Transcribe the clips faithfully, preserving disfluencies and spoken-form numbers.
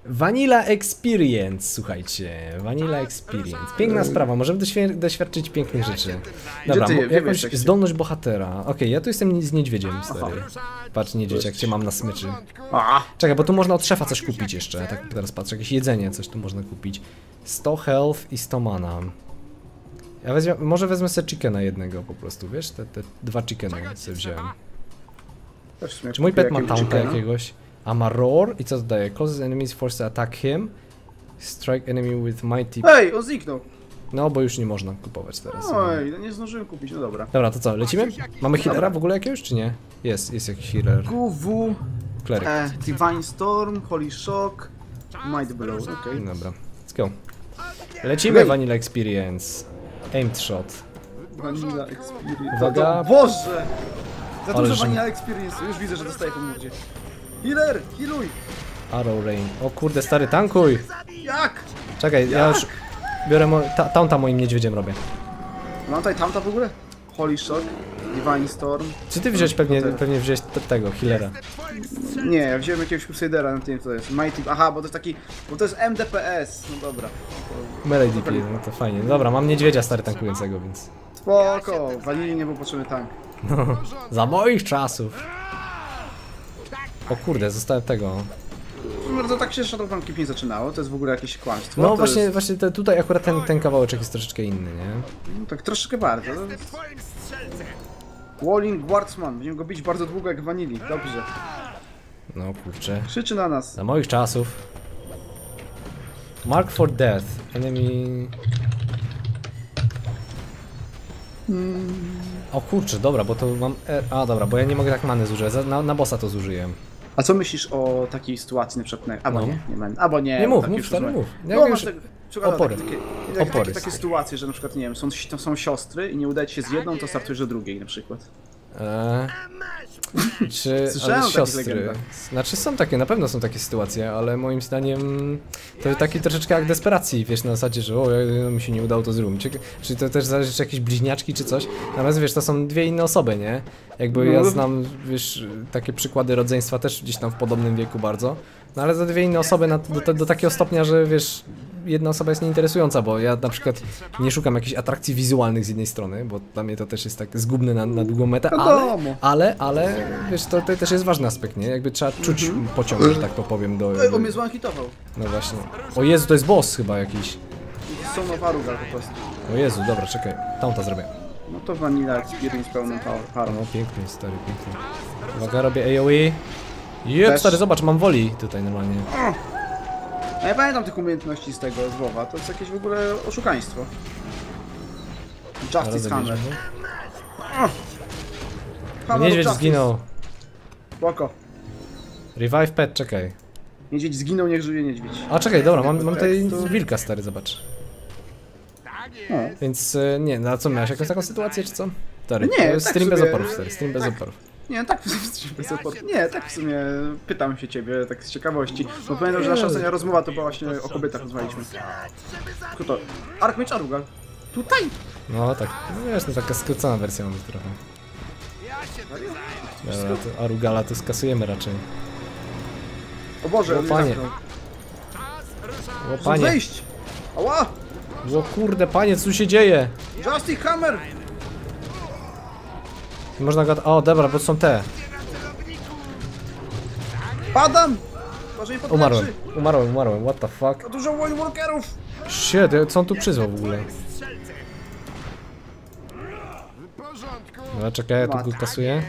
Vanilla Experience, słuchajcie, Vanilla Experience. Piękna sprawa, możemy doświ doświadczyć pięknych rzeczy. Dobra, ty, jakąś jesteście? zdolność bohatera. Okej, okay, ja tu jestem z niedźwiedziem, stary. Patrz, niedźwiedź, jak cię mam na smyczy. A, Czekaj, bo tu można od szefa coś kupić jeszcze, tak teraz patrzę, jakieś jedzenie, coś tu można kupić. sto health i sto mana. Ja wezmę, może wezmę sobie chickena jednego po prostu, wiesz, te, te dwa chickeny sobie wziąłem. też w sumie Czy mój kupię pet ma jakiegoś taunta chickena. jakiegoś? A ma roar i co to daje? Closes enemies force to attack him. Strike enemy with mighty... Ej, on zniknął! No, bo już nie można kupować teraz. Oj, no nie zdążyłem kupić, no dobra. Dobra, to co, lecimy? Mamy healera w ogóle jakiegoś, czy nie? Jest, jest jakiś healer. Q W, Cleric. e, Divine Storm, Holy Shock, Might Blow, okej. Okay. Dobra, let's go. Lecimy, Ej. Vanilla Experience. Aimed shot. Vanilla Experience. Uwaga. O Boże! Za Ale dużo że- Vanilla Experience, już widzę, że dostaję po mordzie. Healer, healuj! Arrow rain. O kurde, stary, tankuj! Jak? Czekaj, ja Jak? już biorę mo ta taunta moim niedźwiedziem robię. Mam tutaj tamta w ogóle? Holy Shock, Divine Storm. Czy ty wziąłeś pewnie, pewnie wziąłeś te- tego, healera? Nie, ja wziąłem jakiegoś Crusadera na tym, co to jest. Mighty. Aha, bo to jest taki. Bo to jest M D P S. No dobra. Melee D P, no to fajnie. Dobra, mam niedźwiedzia stary tankującego, więc... Spoko, walili nie był potrzebny tank. No, za moich czasów. O kurde, zostałem tego. No to tak się Shadowrun Keep nie zaczynało, to jest w ogóle jakieś kłamstwo. No to właśnie, jest, właśnie te, tutaj akurat ten, ten kawałeczek jest troszeczkę inny, nie? no, tak troszeczkę bardzo. To jest... Walling Guardsman, będziemy go bić bardzo długo jak Vanilli, dobrze. No kurczę. Krzyczy na nas. Za moich czasów. Mark for death. Enemy... O kurczę, dobra, bo to mam... E, a dobra, bo ja nie mogę tak many zużyć, Za- na, na bossa to zużyję. A co myślisz o takiej sytuacji na przykład? na- Albo No. nie, nie będę. Albo nie. Nie mów, tak mów, już stary, rozumiem. mów. Nie, No, już- masz tak, przykładowo opory. Takie, takie, Opory, takie, takie stary. sytuacje, że na przykład nie wiem, są, to są siostry i nie udaje ci się z jedną, to startujesz do drugiej na przykład. Eee, czy Słyszałem ale o takich siostry? legendach. Znaczy są takie, na pewno są takie sytuacje, ale moim zdaniem to taki troszeczkę jak desperacji, wiesz, na zasadzie, że o, ja- mi się nie udało, to zrób. Czy, czy to też zależy, czy jakieś bliźniaczki, czy coś. Natomiast wiesz, to są dwie inne osoby, nie? Jakby ja No. znam, wiesz, takie przykłady rodzeństwa też gdzieś tam w podobnym wieku bardzo. No ale za dwie inne osoby na, do, do takiego stopnia, że wiesz, jedna osoba jest nieinteresująca, bo ja na przykład nie szukam jakichś atrakcji wizualnych z jednej strony, bo dla mnie to też jest tak zgubne na, na długą metę, ale, Wiadomo. ale, ale, wiesz, to, to też jest ważny aspekt, nie? Jakby trzeba czuć pociąg, że tak to powiem, do... Ej, on mnie zwanhitował. No właśnie. O Jezu, to jest boss chyba jakiś. Są nowa ruga po prostu. O Jezu, dobra, czekaj, taunta zrobię. No to Vanilla Experience pełną power- parą. No pięknie, stary, pięknie. Uwaga, robię A O E. Jep, Też. stary, zobacz, mam woli tutaj normalnie. A ja pamiętam tych umiejętności z tego, z WoWa, to jest jakieś w ogóle oszukaństwo. Justice Hammer. Hammer Niedźwiedź of Justice. zginął. Spoko. Revive pet, czekaj. Niedźwiedź zginął, niech żyje niedźwiedź. A czekaj, dobra, mam, mam tutaj wilka, stary, zobacz. No. Więc e, nie, no a co, miałeś jakąś taką sytuację, czy co? Stary, Nie, to jest tak stream bez sobie- oporów, stary, stream bez tak. oporów. Nie, tak w sumie, nie, tak w sumie pytam się ciebie, tak z ciekawości. Bo pamiętam, że nasza ostatnia rozmowa to była właśnie o kobietach rozmawialiśmy. Kto to? Archmage Arugal. Tutaj! No tak, no wiesz, no taka skrócona wersja mamy trochę. Dobra, to Arugala to skasujemy raczej. O Boże, O, on mnie panie. zamknął. O Chcą panie, wyjść! Ała! o kurde, panie, co tu się dzieje? Justice Hammer! Można go... O, dobra, bo są te. Padam! Może nie podleczy! Umarłem, umarłem, umarłem, what the fuck? Za dużo White Walkerów! Shit, co on tu przyzwał w ogóle? Dobra, czekaj, ja tu go kasuję.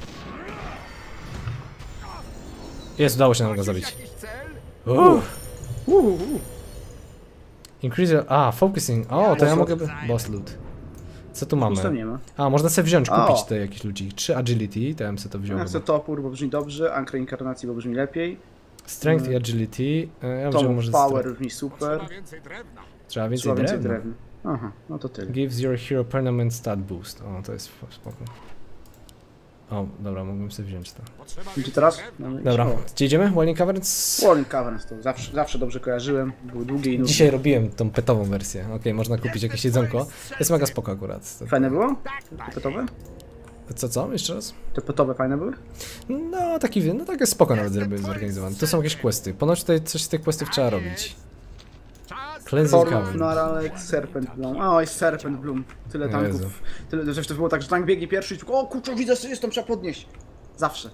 Jest, udało się nam go zabić. Uff. Uuu, Increase... A, focusing. O, to ja Boss mogę... Boss loot. Co tu mamy? nic tam nie ma. A, można sobie wziąć, kupić O. te jakieś ludzi. Trzy agility, to ja bym sobie to wziął. Ja chcę chyba. topór, bo brzmi dobrze, Ankra Inkarnacji, bo brzmi lepiej. Strength i agility. E, Ja wziąłem Tom może of Power strength. brzmi super. Trzeba więcej Trzeba więcej drewna. drewna. Aha, no to tyle. Gives your hero permanent stat boost. O, to jest spoko. O, dobra, mógłbym sobie wziąć to. Gdzie teraz? Mamy iść? Dobra, O, gdzie idziemy? Walling Caverns? Warring Caverns to zawsze, zawsze dobrze kojarzyłem. Były długie i nudne. Dzisiaj robiłem tą petową wersję. Okej, można kupić jakieś jedzonko. Jest mega spoko akurat. To- Fajne było? Gotowe? Co, co? Jeszcze raz? Te petowe fajne były? No, taki, no takie spoko nawet zrobię zorganizowany. Tu są jakieś questy. Ponoć tutaj coś z tych questów trzeba robić. Cleansing Torów, Cavern. Naralek, Serpent Bloom. O, jest Serpent Bloom. Tyle tanków. Jezu. Tyle, że to było tak, że tank biegnie pierwszy i tylko, o kurczę, widzę, jest tam, trzeba podnieść. Zawsze.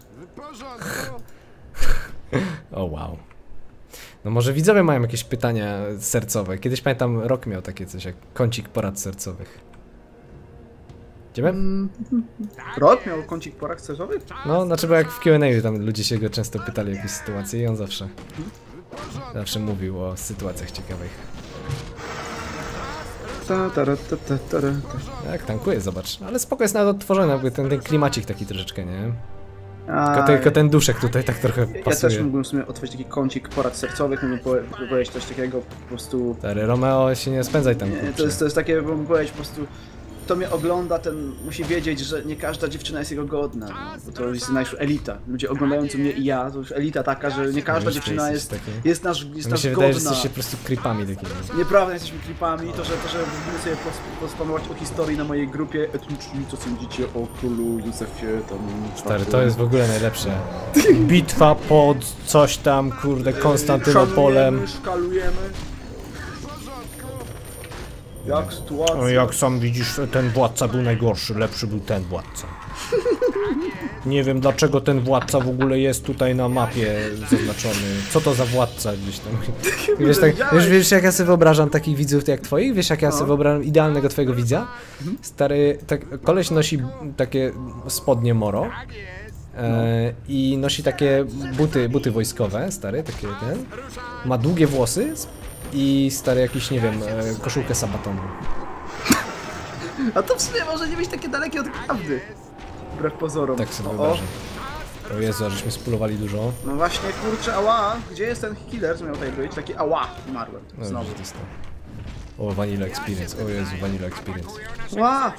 O wow. No może widzowie mają jakieś pytania sercowe. Kiedyś pamiętam, Rok miał takie coś jak kącik porad sercowych. Idziemy? Rok miał kącik porad sercowych? No, znaczy bo jak w Q and A tam ludzie się go często pytali o jakieś sytuacje i on zawsze zawsze mówił o sytuacjach ciekawych. Ta, ta, ta, ta, ta, ta. Jak tankuje, zobacz. Ale spoko jest nawet odtworzony, jakby ten, ten klimacik taki troszeczkę, nie? A, Tylko, tylko ten duszek tutaj tak trochę ja pasuje. też mógłbym sobie otworzyć taki kącik porad sercowych, mógłbym powie- powiedzieć coś takiego po prostu... Stary, Romeo, się nie spędzaj tam, Nie, kurczę. to jest, to jest takie, bym powiedzieć po prostu... Kto mnie ogląda, ten musi wiedzieć, że nie każda dziewczyna jest jego godna, no, bo to jest nasza elita. Ludzie oglądający mnie i ja, to już elita taka, że nie każda Myślę, dziewczyna jest jest, taki- jest nasz, jest Mi nasz się wydaje, że godna. jesteście po prostu creepami takimi. Nieprawda, jesteśmy klipami, to że, to, że będziemy sobie pos- pospamować o historii na mojej grupie etniczni, co sądzicie o królu Józefie, tam... Stary, to jest w ogóle najlepsze. Bitwa pod coś tam, kurde, Konstantynopolem. Szalujemy, szkalujemy. Jak sytuacja? No, jak sam widzisz, ten władca był najgorszy, lepszy był ten władca. Nie wiem dlaczego ten władca w ogóle jest tutaj na mapie zaznaczony. Co to za władca gdzieś tam? Wiesz, tak, wiesz, wiesz jak ja sobie wyobrażam takich widzów jak twoich? Wiesz jak ja sobie wyobrażam idealnego twojego widza? Stary, tak, koleś nosi takie spodnie moro. E, I nosi takie buty, buty wojskowe, stary, takie ten. Ma długie włosy i stary jakiś, nie wiem, e, koszulkę sabatonu. A to w sumie może nie być takie dalekie od prawdy. Wbrew pozorom. Tak sobie O, o. wyobrażam. O Jezu, a żeśmy spulowali dużo. No właśnie, kurczę, ała, gdzie jest ten killer, co miał tutaj być? Taki ała, umarłem, No, znowu. już to jest to. O, Vanilla Experience, o Jezu, Vanilla Experience. Ła!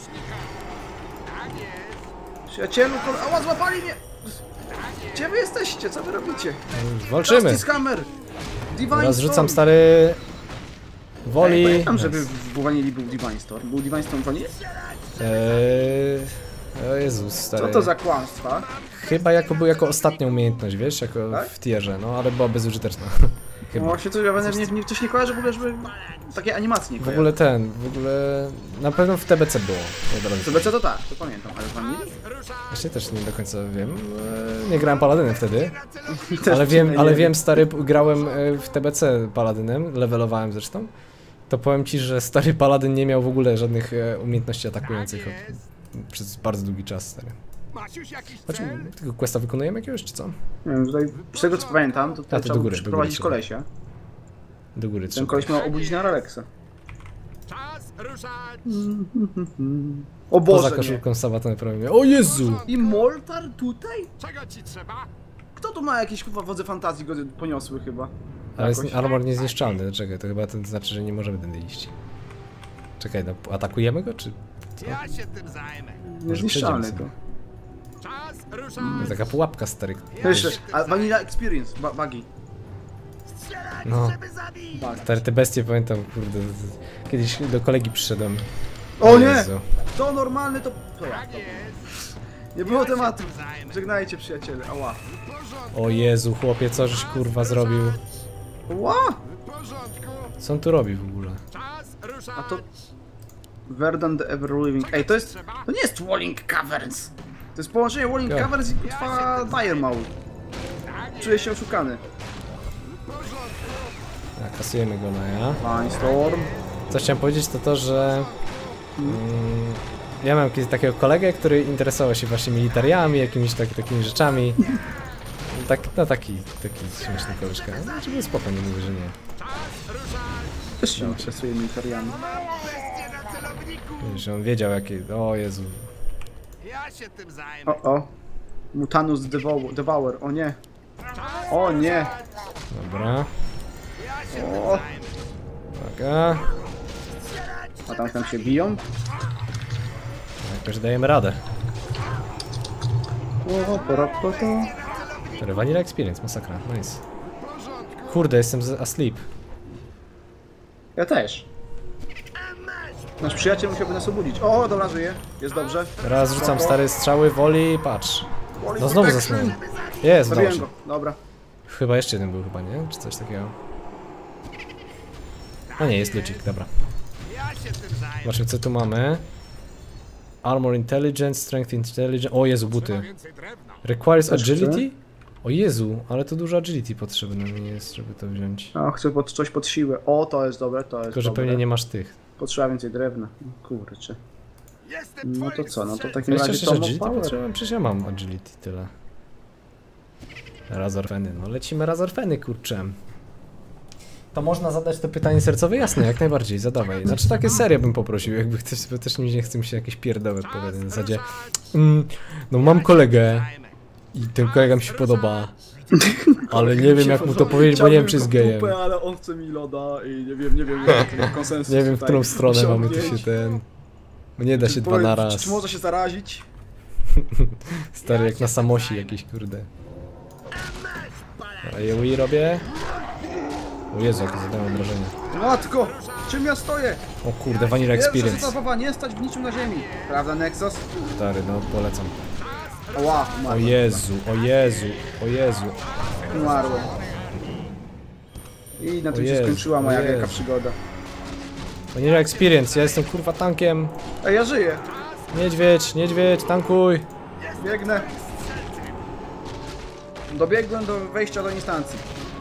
Przyjacielu, kol... ała, złapali mnie! Gdzie wy jesteście? Co wy robicie? Walczymy! Justice Hammer! Divine Teraz Storm! rzucam stary... Ej, Woli... pamiętam, żeby w Vanilli był Divine Storm. Był Divine Storm w Vanilli? Eee... O Jezus, stary. Co to za kłamstwa? Chyba jako był jako ostatnia umiejętność, wiesz, jako Tak? w tierze, no ale była bezużyteczna. No Chyba. właśnie, coś, ja będę, nie, nie, coś nie kojarzę w ogóle, żeby takie animacje nie W ogóle ten, w ogóle... Na pewno w T B C było. Od razu. C B C to tak, to pamiętam, ale w Vanilli? Właśnie też nie do końca wiem. Eee, Nie grałem Paladynem wtedy. Też Ale wiem, nie ale wiem, stary, grałem e, w T B C Paladynem, levelowałem zresztą. To powiem ci, że stary Paladyn nie miał w ogóle żadnych e, umiejętności atakujących od, przez bardzo długi czas, stary. Chodź, tego questa wykonujemy jakiegoś, czy co? Nie wiem, tutaj, z tego co pamiętam, to, A, to trzeba do było góry, do przyprowadzić góry kolesia. Do góry Ten trzeba. koleś miał obudzić na Ralexa. Czas ruszać! O Poza Boże, nie. koszulką sabatony prawie. O Jezu! I Moltar tutaj? Czego ci trzeba? Kto tu ma jakieś chyba wodze fantazji go poniosły chyba? Ale jest Jakoś. armor niezniszczalny, czekaj, to chyba to znaczy, że nie możemy tędy iść. Czekaj, no atakujemy go, czy... Ja się tym zajmę. Niezniszczalny przejdziemy to. Czas ruszać! To taka pułapka, stary. Jeszcze, a Vanilla Experience, ba buggy. No, Bug. stary, te bestie pamiętam, kurde, z- kiedyś do kolegi przyszedłem. O nie! Jezu. To normalny to... To ja. Nie było tematu. Żegnajcie przyjaciele, ała. O Jezu, chłopie, co żeś kurwa zrobił? Ła! W porządku! Co on tu robi w ogóle? Czas ruszać! A to... Verdant the Ever Living. Ej, to jest... To nie jest Walling Caverns. To jest połączenie Walling Ja. Caverns i kutwa Dire Maul. Czuję się oszukany. Tak, kasujemy go na ja. Fine Storm. Co chciałem powiedzieć, to to, że... Mm, ja mam jakiegoś takiego kolegę, który interesował się właśnie militariami, jakimiś tak, takimi rzeczami. Tak, no taki, taki śmieszny koleżka. No, znaczy był spoko, nie mówię, że nie. Też się interesuje militariami. Wiesz, on wiedział jakie... O Jezu. Ja się tym zajmę. O, o. Mutanus Devour, Devour. O nie. O nie. Dobra. Ja się tym O. zajmę. Uwaga. A tam tam się biją. Jakoś dajemy radę. O, pora, pora. Sorry, Vanilla Experience, masakra, nice. Kurde, jestem z- asleep. Ja też. Nasz przyjaciel musiałby nas obudzić. O, dobra, żyje. Jest dobrze. Teraz rzucam Spoko. stare strzały, woli, patrz. Woli No znowu protection. zasnąłem. Jest, Zabiłem dobrze. go. Dobra. Chyba jeszcze jeden był chyba, nie? Czy coś takiego? No nie, jest ludzik, dobra. Ja się tym zajmę. Zobaczmy co tu mamy. Armor Intelligence, Strength Intelligence. O Jezu, buty. Więcej drewna. Requires Też Agility? O Jezu, ale to dużo Agility potrzebne mi jest, żeby to wziąć. O, chcę pod coś pod siłę. O, to jest dobre, to jest Tylko, że dobre. pewnie nie masz tych. Potrzeba więcej drewna. Kurczę. Jestem No to twoim co, no to w strzelcem. takim razie dwadzieścia to sześć Agility power. potrzebujemy? Przecież ja mam Agility, tyle. Razorfeny, no lecimy razorfeny, kurczę. To można zadać to pytanie sercowe? Jasne, jak najbardziej, zadawaj. Znaczy takie serio bym poprosił, jakby ktoś, bo też mi nie chce mi się jakieś pierdoły odpowiadać. W zasadzie, mm, no mam kolegę i ten kolega mi się podoba, ale nie wiem jak mu to powiedzieć, bo nie wiem czy jest Chciałbym go w gejem. dupę, ale on chce mi loda i nie wiem, nie wiem, jak konsensus Nie wiem w tutaj którą stronę mamy tu osiągnięć. się ten... No nie da się dwa Powiedz, na Czy, raz. czy może się zarazić? Stary jak na samosi jakiś, kurde. A ja Wii robię. O Jezu, jak zadałem wrażenie. Matko! Czym ja stoję? O kurde, Vanilla Pierwsza Experience. zabawa, nie stać w niczym na ziemi. Prawda, Nexus? Stary, no polecam. Ła, O umarłem. Jezu, o Jezu, o Jezu. Umarłem. I na tym O się Jezu, skończyła moja o wielka Jezu. przygoda. Vanilla Experience, ja jestem kurwa tankiem. Ej, ja żyję! Niedźwiedź, niedźwiedź, tankuj. Biegnę. Dobiegłem do wejścia do instancji.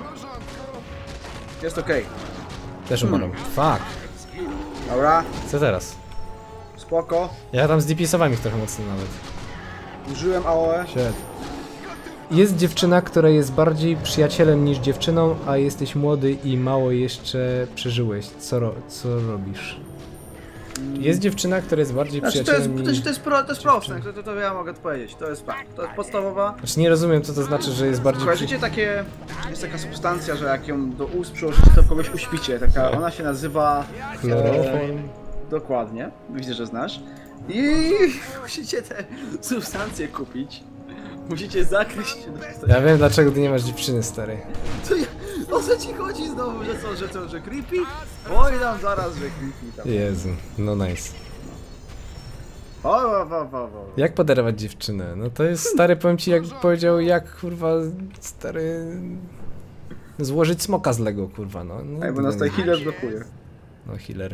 Jest okej. Też umarłem. Fuck. Dobra, Co teraz? spoko. Ja tam zdipisowałem ich trochę mocno nawet. Użyłem A O E. Shit. Jest dziewczyna, która jest bardziej przyjacielem niż dziewczyną, a jesteś młody i mało jeszcze przeżyłeś. Co, ro co robisz? Jest dziewczyna, która jest bardziej Znaczy to jest, przyjacielem to, niż... jest- to jest, pro, to jest proste, to, to, to ja mogę odpowiedzieć. To jest fakt. To jest podstawowa. Znaczy nie rozumiem co to znaczy, że jest bardziej... Kojarzycie takie... Jest taka substancja, że jak ją do ust przyłożycie, to kogoś uśpicie. Taka, ona się nazywa... Chloroform. Dokładnie. Widzę, że znasz. I musicie te substancje kupić. Musicie zakryć się do... Ja wiem dlaczego ty nie masz dziewczyny, stary. To ja, o co ci chodzi znowu, że co, że co, że creepy? Oj tam zaraz, że creepy tam. Jezu, no nice. O, o, o, o, o. Jak podarować dziewczynę? No to jest stary, powiem ci, jak powiedział, jak kurwa, stary... Złożyć smoka z Lego, kurwa, no. no Ej, bo nas tutaj healer blokuje. No, healer.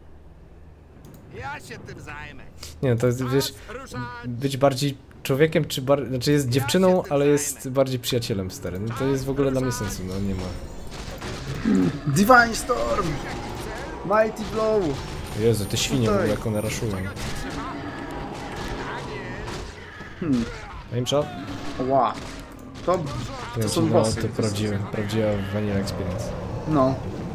Ja się tym zajmę. Nie, no to jest, wiesz, Ruszać. być bardziej człowiekiem, czy bar... znaczy jest dziewczyną, ale jest bardziej przyjacielem, stary. No to jest w ogóle dla mnie sensu, no nie ma. Divine Storm! Mighty Blow! Jezu, te świnie, w Tutaj. ogóle jak one raszują. Hmm. Aim shot? Ła. To, To, to są no, bossy. to prawdziwe, prawdziwa Vanilla Experience. No.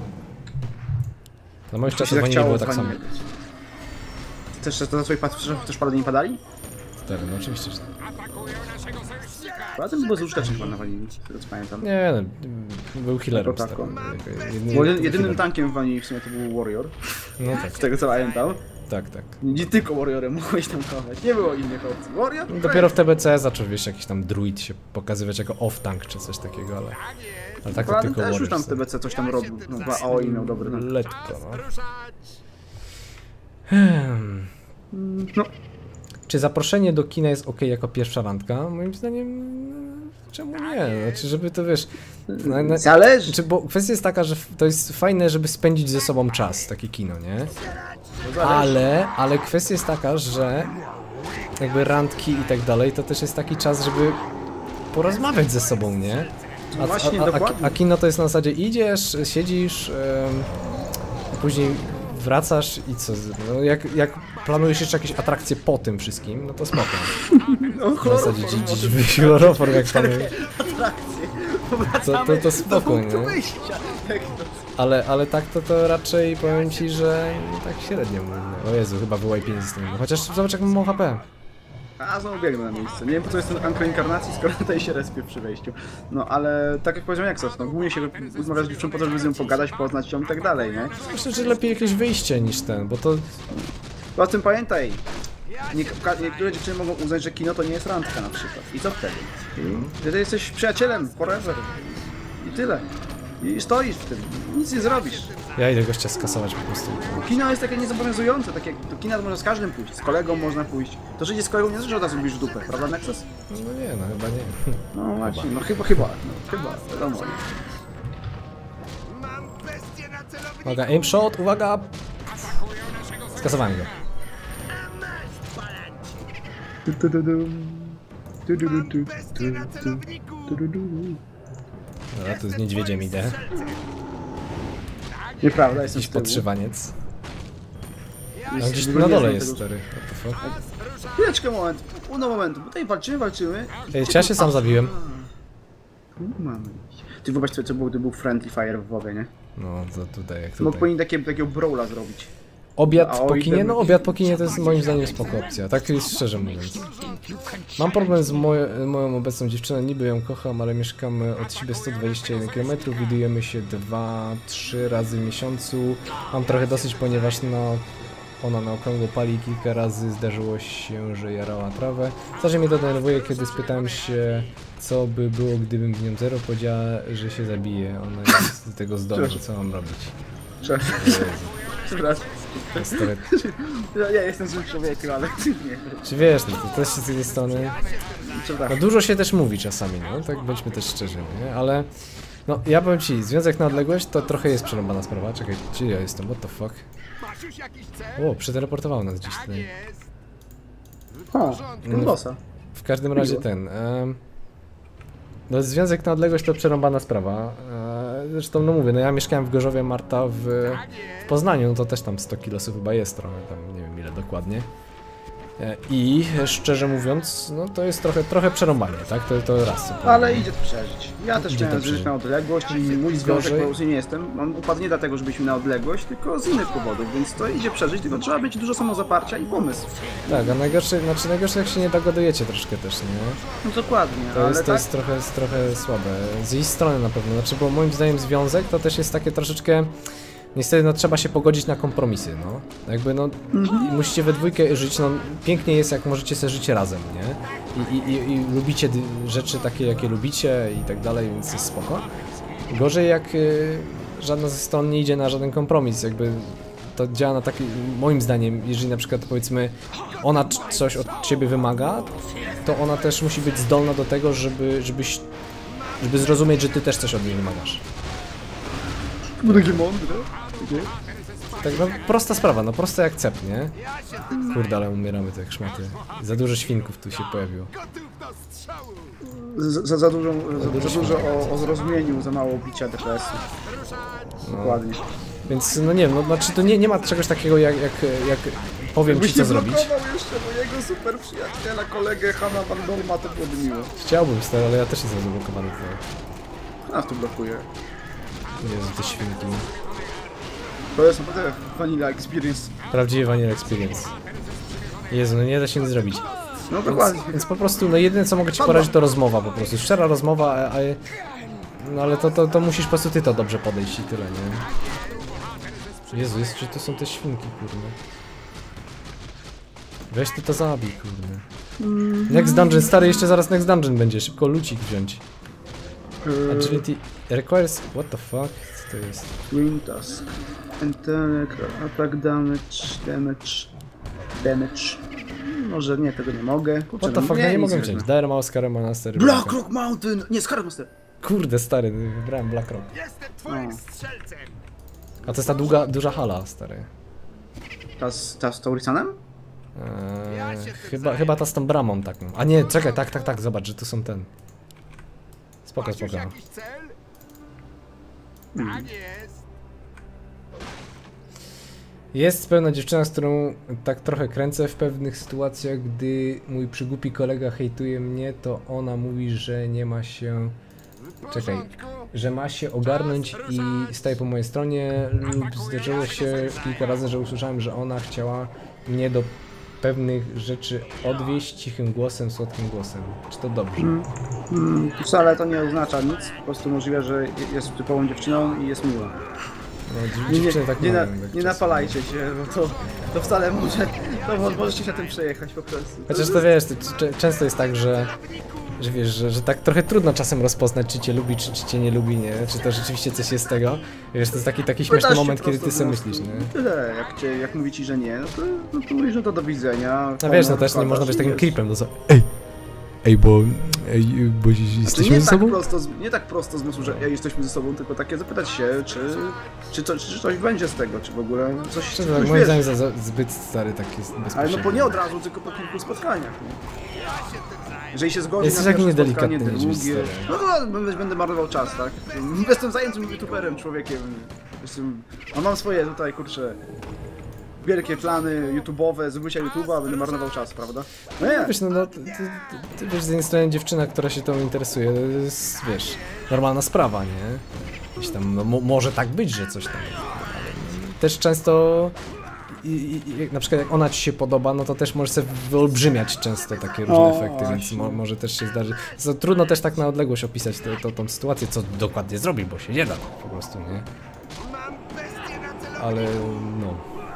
Na moich Mi czasach się tak Vanilla chciało było tak samo. zwaniać. Też to na swoich patrzach też pady nie padali? Stary, no oczywiście, że tak. Atakują naszego sojusznika. Poza tym było z użytecznych chyba nawalili, z tego co pamiętam. Nie, no, był healerem, Jako stary. tako. Jako jedyny- Bo jedynym healer. tankiem w Wanili w sumie to był Warrior, No tak, z tego co pamiętam. tak, tak. Nie tylko Warriorem mogłeś tam kochać, nie było innych opcji. Warrior? No, dopiero w T B C zaczął, wiesz, jakiś tam druid się pokazywać jako off-tank czy coś takiego, ale... Ale tak to Paladin tylko też już tam w Warriors. T B C coś tam robił, no chyba A O I miał dobry. No. Letko, no. Ruszać. Hmm. No, Czy zaproszenie do kina jest ok jako pierwsza randka? Moim zdaniem... Czemu nie? Znaczy, żeby to, wiesz... Na, na, zależy. znaczy, bo kwestia jest taka, że f- to jest fajne, żeby spędzić ze sobą czas, takie kino, nie? Ale, ale kwestia jest taka, że jakby randki i tak dalej, to też jest taki czas, żeby porozmawiać ze sobą, nie? A, Właśnie, a, a, dokładnie. a kino to jest na zasadzie idziesz, siedzisz, em, a później wracasz i co? No jak, jak planujesz jeszcze jakieś atrakcje po tym wszystkim, no to spoko. No, W zasadzie dzi- dzi- dzi- chloroform jak planujesz. atrakcje. To, to, to spoko, do nie? punktu wyjścia. Jak to... Ale, ale tak to, to raczej powiem ci, że tak średnio mówię. O Jezu, chyba wyłajpienie z tym. Chociaż zobacz jak mam mało H P. A, znowu biegnę na miejsce. Nie wiem po co jest ten anko inkarnacji, skoro tutaj się respię przy wejściu. No ale tak jak powiedział Nexus, no głównie się rozmawiać z dziewczyną po to, żeby z nią pogadać, poznać ją i tak dalej, nie? Myślę, że lepiej jakieś wyjście niż ten, bo to... Poza tym pamiętaj, nie, ka- niektóre dziewczyny mogą uznać, że kino to nie jest randka na przykład. I co wtedy? Wtedy jesteś przyjacielem, forever. I tyle. I stoisz w tym, nic nie zrobisz. Ja idę gościa skasować po prostu. Kino jest takie niezobowiązujące, takie, do kina można z każdym pójść, z kolegą można pójść. To, że idzie z kolegą nie znaczy, że od razu robisz w dupę, prawda Nexus? No nie, no chyba nie. No właśnie, no chyba, chyba, no chyba, wiadomo. Mam bestię na celowniku! Uwaga, aim shot, uwaga! Skasowałem go. Tu, tu, tu, tu. Tu, tu, tu, Mam tu, bestię na tu, celowniku! tu, tu, tu. Dobra, tu z niedźwiedziem idę. Nieprawda, jestem Jakiś z tyłu. podszywaniec. No Jest- gdzieś tu nie na znam dole tego- jest, stary. What the fuck? Chwileczkę, moment, uno momentu, bo tutaj walczymy, walczymy. Ej, czy ja się sam zabiłem? Tu mamy. Ty wyobraź sobie, co był, to był friendly fire w WoWie, nie? No, to tutaj, jak Bo tutaj. powinni takie, takiego brawla zrobić. Obiad A po oj, kinie? ten- No obiad po kinie to jest moim zdaniem spoko opcja, tak jest szczerze mówiąc. Mam problem z moje, moją obecną dziewczyną, niby ją kocham, ale mieszkamy od siebie sto dwadzieścia jeden kilometrów, widujemy się dwa trzy razy w miesiącu. Mam trochę dosyć, ponieważ no, ona na okrągło pali, kilka razy zdarzyło się, że jarała trawę. Zawsze mnie to denerwuje, kiedy spytałem się, co by było, gdybym w nią zero, powiedziała, że się zabije. Ona jest do tego zdolna, co mam robić. Cześć. Przepraszam. Stary, Ja, ja jestem złym człowiekiem, ale ty nie. czy wiesz, no, to też z tej strony... No Przepraszam. dużo się też mówi czasami, no, tak bądźmy też szczerzy, nie? Ale... No, ja powiem ci, związek na odległość to trochę jest przerąbana sprawa. Czekaj, gdzie ja jestem? What the fuck? Masz już jakiś cel? O, przeteleportował nas gdzieś Tak tutaj. jest! O, ten bossa. W każdym razie ten... em, no, związek na odległość to przerąbana sprawa. E, zresztą, no mówię, no ja mieszkałem w Gorzowie, Marta w, w Poznaniu, no to też tam sto kilosów chyba jest trochę, tam nie wiem ile dokładnie. E, I szczerze mówiąc, no to jest trochę, trochę przerąbanie, tak? To, to raz. co powiem. Ale idzie to przeżyć. Ja też Idzie to miałem przeżyć. żyć na odległość i mój związek Gorzej. po prostu nie jestem. On upadł nie dlatego, że byliśmy na odległość, tylko z innych powodów, więc to idzie przeżyć, tylko trzeba mieć dużo samozaparcia i pomysł. Tak, a najgorsze, znaczy najgorsze jak się nie dogadujecie troszkę też, nie? No dokładnie, To ale jest, to tak, jest, trochę, jest trochę słabe. Z jej strony na pewno. Znaczy, bo moim zdaniem związek to też jest takie troszeczkę... Niestety, no trzeba się pogodzić na kompromisy, no. Jakby, no, i musicie we dwójkę żyć, no, pięknie jest, jak możecie sobie żyć razem, nie? I, i, i, i lubicie dy- rzeczy takie, jakie lubicie i tak dalej, więc jest spoko. Gorzej, jak y, żadna ze stron nie idzie na żaden kompromis, jakby to działa na taki, moim zdaniem, jeżeli na przykład, powiedzmy, ona c- coś od ciebie wymaga, to ona też musi być zdolna do tego, żeby, żebyś, żeby zrozumieć, że ty też coś od niej wymagasz. był taki mądry. Tak, no prosta sprawa, no prosta jak cep, nie? Kurde, ale umieramy te jak szmaty. Za dużo świnków tu się pojawiło. Gotów do strzału! Za, za, za dużo, za, dużo za dużo o, o zrozumieniu, za mało bicia D P S-u. Dokładnie. Więc no nie wiem, no znaczy to nie, nie ma czegoś takiego jak, jak, jak powiem ci co zrobić. blokował jeszcze mojego super przyjaciela, kolegę Hanna Van Dolma, to byłoby miło. Chciałbym stary, ale ja też jestem zablokowany tutaj. A tu blokuje. Jezu, te świnki. To jest naprawdę vanilla experience. Prawdziwy vanilla experience. Jezu, no nie da się nic zrobić. No Więc, dokładnie. więc po prostu, no jedyne co mogę ci poradzić to rozmowa po prostu. Szczera rozmowa, a, a no ale to, to, to musisz po prostu ty to dobrze podejść i tyle, nie? Jezu, jest, czy to są te świnki, kurde. Weź ty to zabij, kurde. Next dungeon, stary, jeszcze zaraz next dungeon będzie, szybko lucik wziąć. Agility requires... what the fuck? Co to jest? Win task. Enter, attack damage, damage, damage. Może nie, tego nie mogę. Kurczę, What the fuck, nie, no nie nic mogę nie wziąć. wezmę. Daremaus, Karemaster... Black Rock Mountain! Nie, Scarab Master! Kurde, stary, wybrałem Black Rock. Jestem twoim O. strzelcem! A to jest ta długa, duża hala, stary. Ta z, ta z Taurisanem? Eee, chyba, chyba ta z tą bramą taką. A nie, czekaj, tak, tak, tak, zobacz, że tu są ten. Spoko, Masz już spoko. jakiś cel? Hmm. Tak jest! Jest pewna dziewczyna, z którą tak trochę kręcę w pewnych sytuacjach, gdy mój przygłupi kolega hejtuje mnie, to ona mówi, że nie ma się... W Czekaj, porządku. że ma się ogarnąć i staje po mojej stronie, lub zdarzyło się kilka razy, że usłyszałem, że ona chciała mnie do pewnych rzeczy odwieść cichym głosem, słodkim głosem. Czy to dobrze? Mm, wcale to nie oznacza nic, po prostu możliwe, że jest typową dziewczyną i jest miła. No, Nie, nie, dziewczyny tak nie, na, mówią, jak nie czasem. napalajcie się, bo to, to wcale może, to mo- możecie się tym przejechać po prostu. Chociaż to wiesz, to cze- często jest tak, że że wiesz, że, że tak trochę trudno czasem rozpoznać, czy cię lubi, czy, czy cię nie lubi, nie? Czy to rzeczywiście coś jest z tego. Wiesz, to jest taki, taki śmieszny Pytasz się moment, kiedy ty prosto sobie z mostu. myślisz, nie? Tyle, jak, cię, jak mówi ci, że nie, no to, no to mówisz, no to do widzenia. No wiesz, no też nie można być takim creepem, no co? Ej! Ej, bo... Ej, bo jesteśmy Znaczy, nie ze tak sobą? prosto, z, nie tak prosto z myślą, że ja jesteśmy ze sobą, tylko takie zapytać się, czy, czy, to, czy coś będzie z tego, czy w ogóle coś, Czy czy tak, coś moim wiesz. zdaniem za, za, zbyt stary taki bezpośredni. Ale no po nie od razu, tylko po kilku spotkaniach. Nie? Jeżeli się zgodzi Jesteś na taki pierwsze niedelikatny, spotkanie, niedźwiedź, drugie, no stary. to będę, będę marnował czas, tak? Jestem zajętym youtuberem, człowiekiem. Jestem, a mam swoje tutaj, kurczę, wielkie plany youtubowe, z bycia YouTube'a, będę marnował czas, prawda? No nie, Wiesz, no, no ty, ty, ty wiesz, z jednej strony dziewczyna, która się tą interesuje, to jest, wiesz, normalna sprawa, nie? Gdzieś tam, no, mo może tak być, że coś tam. Ale też często, i, i, i, na przykład jak ona ci się podoba, no to też możesz sobie wyolbrzymiać często takie różne O, efekty, więc właśnie. mo może też się zdarzyć. To trudno też tak na odległość opisać to, to, tą sytuację, co dokładnie zrobi, bo się nie da po prostu, nie? Mam bestię na celowniku. Ale, no...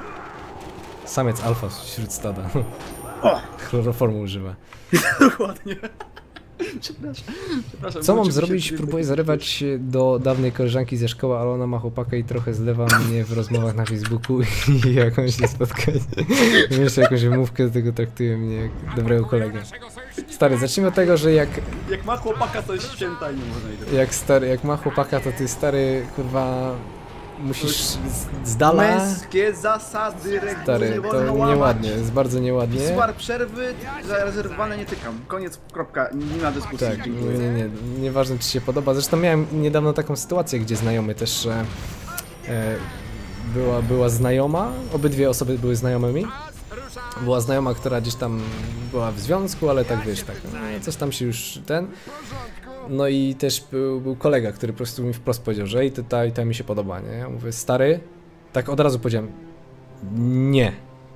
Samiec alfa wśród stada. o, Chloroformu używa. dokładnie. Przepraszam, przepraszam. Co mam włączył mi się zrobić? dźwięk Próbuję taki- zarywać się do dawnej koleżanki ze szkoły, ale ona ma chłopaka i trochę zlewa mnie w rozmowach na Facebooku i jak on się spotkać. Jeszcze jakąś wymówkę, do tego traktuje mnie jak dobrego kolegę. Stary, zacznijmy od tego, że jak, Jak ma chłopaka, to jest święta i nie można jej tego. jak stary, jak ma chłopaka, to ty stary, kurwa, musisz z, z dala... Męskie zasady, reguły Stary, nie wolno to łamać. nieładnie, jest bardzo nieładnie. Pisuar przerwy, zarezerwowane nie tykam. Koniec, kropka, nie ma dyskusji. Tak, Dziękuję. nie, nie, nie, nieważne czy się podoba. Zresztą miałem niedawno taką sytuację, gdzie znajomy też e, e, była, była znajoma, obydwie osoby były znajomymi. Była znajoma, która gdzieś tam była w związku, ale tak wiesz, tak, no, coś tam się już ten. No i też był, był kolega, który po prostu mi wprost powiedział, że ej, to ta i ta mi się podoba, nie? Ja mówię, stary, tak od razu powiedziałem, nie.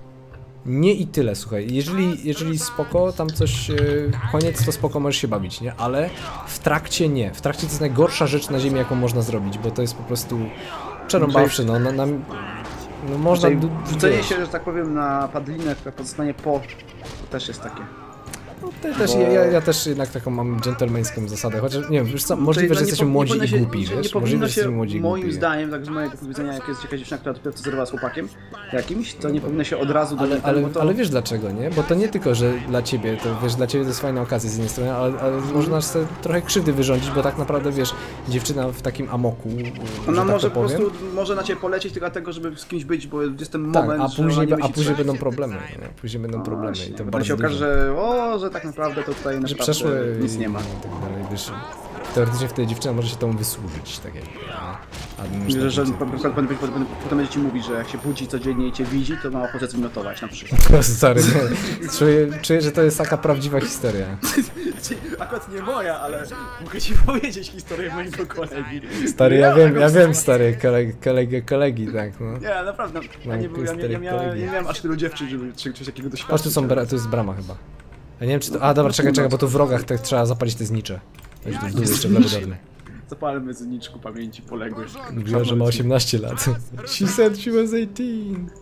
Nie i tyle, słuchaj, jeżeli, jeżeli spoko, tam coś, yy, koniec, to spoko, możesz się bawić, nie? Ale w trakcie nie. W trakcie to jest najgorsza rzecz na ziemi, jaką można zrobić, bo to jest po prostu przerąbawszy, no, na, na, no można... Czyli du- Rzucenie wiesz. się, że tak powiem, na padlinę, która pozostanie po, to też jest takie. No, te, też, Bo- ja, ja też jednak taką mam dżentelmeńską zasadę, chociaż nie wiem, wiesz co, możliwe, Czyli że no nie jesteśmy po- młodzi nie i powinno się- głupi, nie- wiesz? Nie powinno Możliwe, że się, jesteśmy młodzi i moim głupi. zdaniem, tak z mojego punktu widzenia, jak jest jakaś dziewczyna, która dopiero co zerwała z chłopakiem jakimś, to nie powinno się od razu do Ale, niej, ale, bo to... ale wiesz dlaczego, nie? Bo to nie tylko, że dla ciebie, to wiesz, dla ciebie to jest fajna okazja z jednej strony, ale, ale można sobie trochę krzywdy wyrządzić, bo tak naprawdę, wiesz, dziewczyna w takim amoku, Ona że tak może to po powiem, prostu może na ciebie polecieć tylko dlatego, żeby z kimś być, bo jest ten tak, moment, a że później, ona nie a myśli, później że- będą problemy, nie? Później będą No problemy właśnie, i to potem bardzo się okaże, duże. że o, że tak naprawdę to tutaj Że naprawdę przeszły nic i, nie ma. i tak dalej, wiesz, teoretycznie wtedy dziewczyna może się temu wysłużyć, tak jakby, a, a myślę, Że, że że- po- po- potem, potem, potem będzie ci mówić, że jak się budzi codziennie i cię widzi, to ma ochotę zwymiotować na przykład. Stary, nie. Czuję, czuję, że to jest taka prawdziwa historia. Akurat nie moja, ale mogę ci powiedzieć historię mojego kolegi. Stary, Nie ja miałem wiem, taką ja wiem, sytuację. stary, kolegi, kolegi, kolegi, tak, no. Nie, naprawdę. Ja nie, Mam ja nie, ja nie, miałem, kolegi. nie miałem aż tylu dziewczyn, żeby czy- coś takiego doświadczyć. Patrz, tu są, bra- tu jest brama chyba. Ja nie wiem, czy to... A, dobra, czekaj, czekaj, bo tu w rogach tak trzeba zapalić te znicze. Weź tu w dół jeszcze dla wydawny. Zapalmy zniczku pamięci poległych. Mówiła, że ma osiemnaście lat. She said she was eighteen.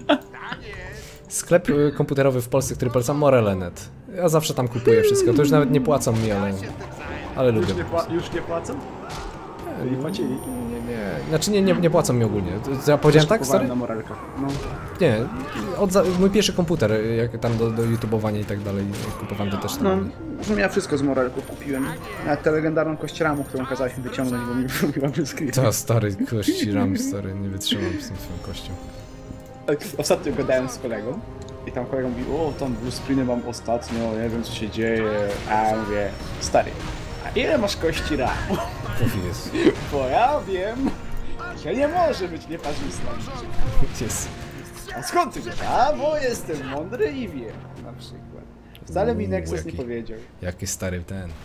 Sklep y, komputerowy w Polsce, który polecam, Morele.net. Ja zawsze tam kupuję wszystko, to już nawet nie płacą mi, ale... Ale lubię. Już nie, pła- już nie płacą? Nie płacili. Nie, nie. Znaczy nie, nie, nie płacą mi ogólnie. To ja powiedziałem tak, Kupowałem stary? na morelkach. No. Nie, od za, mój pierwszy komputer, jak tam do, do YouTubeowania i tak dalej, kupowałem to też No, tam. że ja wszystko z morelków kupiłem. Nawet tę legendarną kość ramu, którą kazałeś mi wyciągnąć, bo mi robiła screen. To stary, kości ram, stary, nie wytrzymam z tym swoją kością. Ostatnio gadałem z kolegą i tam kolega mówi, o tam blue screeny mam ostatnio, nie wiem co się dzieje, a ja mówię, stary, a ile masz kości ramu? Jest. Bo ja wiem, że nie może być nieparzysta. Jest. A skąd ty wiesz? A bo jestem mądry i wiem, na przykład. Wcale mi Uuu, Nexus nie jaki- powiedział. Jaki stary ten.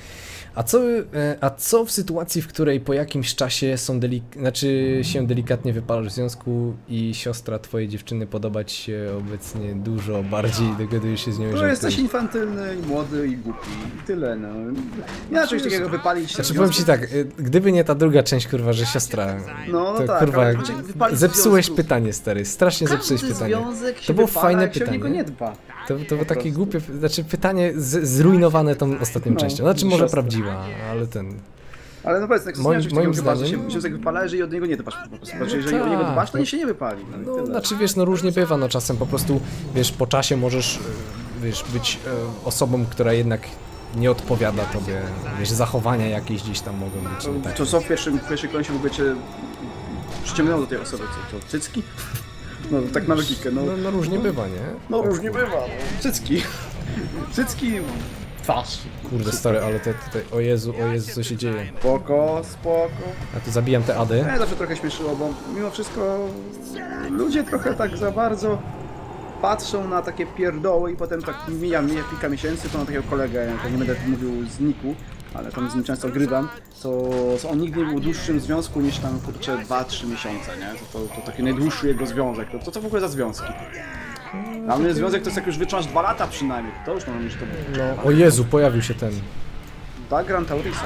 A co, e, a co w sytuacji, w której po jakimś czasie są delik znaczy się delikatnie wypalasz w związku i siostra twojej dziewczyny podoba ci się obecnie dużo bardziej, dogadujesz się z nią, To że jesteś ktoś... infantylny, i młody i głupi. I tyle, no. Nie ma czegoś takiego wypalić się Znaczy w powiem ci związku. tak, e, gdyby nie ta druga część, kurwa, że siostra, No, no to tak, kurwa, ale znaczy wypalić w zepsułeś związku. pytanie, stary, strasznie zepsułeś Każdy pytanie. związek się To było wypala, fajne jak się o pytanie. niego nie dba. To, to było takie prostu. głupie, znaczy pytanie z, zrujnowane tą ostatnią No, częścią, znaczy może siostra. prawdziwa, ale ten... Ale no powiedz, jak Moim- moim, moim moim zdaniem... zdaniem- się związek wypala, jeżeli od niego nie dbasz po prostu. Znaczy, jeżeli tak. o niego dbasz, to nie się nie wypali. No, i No, tyle. znaczy wiesz, no różnie bywa, no czasem po prostu, wiesz, po czasie możesz, e, wiesz, być e, osobą, która jednak nie odpowiada tobie, wiesz, zachowania jakieś gdzieś tam mogą być, nie To, tak. to co w pierwszym, w pierwszej kolejności w ogóle cię przyciągnęło do tej osoby? Co, to cycki? No tak na logikę, no. No, no różnie bywa, nie? No różnie bywa, no. Cycki. Cycki, twarz. Kurde stary, ale te tutaj, o Jezu, o Jezu, co się dzieje? Spoko, spoko. Ja tu zabijam te ady. Mnie zawsze trochę śmieszyło, bo mimo wszystko ludzie trochę tak za bardzo patrzą na takie pierdoły i potem tak mija, mija kilka miesięcy, to mam takiego kolegę, ja nie będę mówił z niku, ale tam z nim często grywam, to, to on nigdy nie był w dłuższym związku niż tam kurczę dwa trzy miesiące, nie? To, to, to taki najdłuższy jego związek, to, to co w ogóle za związki? Dla mnie związek to jest jak już wytrzymasz dwa lata przynajmniej, to już można mieć to. No, o Jezu, pojawił się ten. Tak, Gran Taurisa.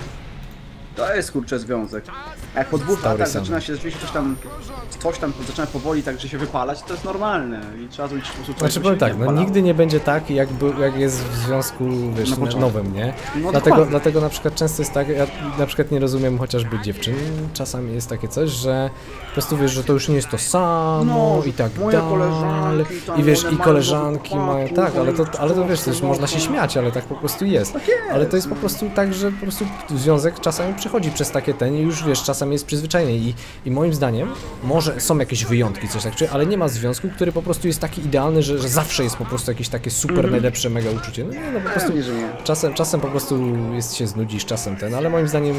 To jest kurczę związek. A jak po dwóch latach Taurisa. zaczyna się rzeczywiście coś tam, coś tam zaczyna powoli tak, że się wypalać, to jest normalne i trzeba zrobić po prostu coś, Znaczy żeby powiem się tak, nie no wypalało. nigdy nie będzie tak, jak, był, jak jest w związku, wiesz, Na na początku. nowym, nie? No dlatego, dokładnie. dlatego na przykład często jest tak, ja na przykład nie rozumiem chociażby dziewczyn, czasami jest takie coś, że po prostu wiesz, że to już nie jest to samo No, i tak moje dalej. koleżanki tam, I wiesz, one i mają koleżanki chłopaków, mają, tak, ale to, ale to wiesz, też chłopaków. można się śmiać, ale tak po prostu jest. Tak jest. Ale to jest po prostu tak, że po prostu związek czasami przechodzi przez takie ten i już wiesz, czasami jest przyzwyczajenie i, i moim zdaniem może są jakieś wyjątki, coś takiego, ale nie ma związku, który po prostu jest taki idealny, że, że zawsze jest po prostu jakieś takie super najlepsze mega uczucie. No nie, no po prostu Pewnie, że nie. czasem, czasem po prostu jest się znudzisz, czasem ten, ale moim zdaniem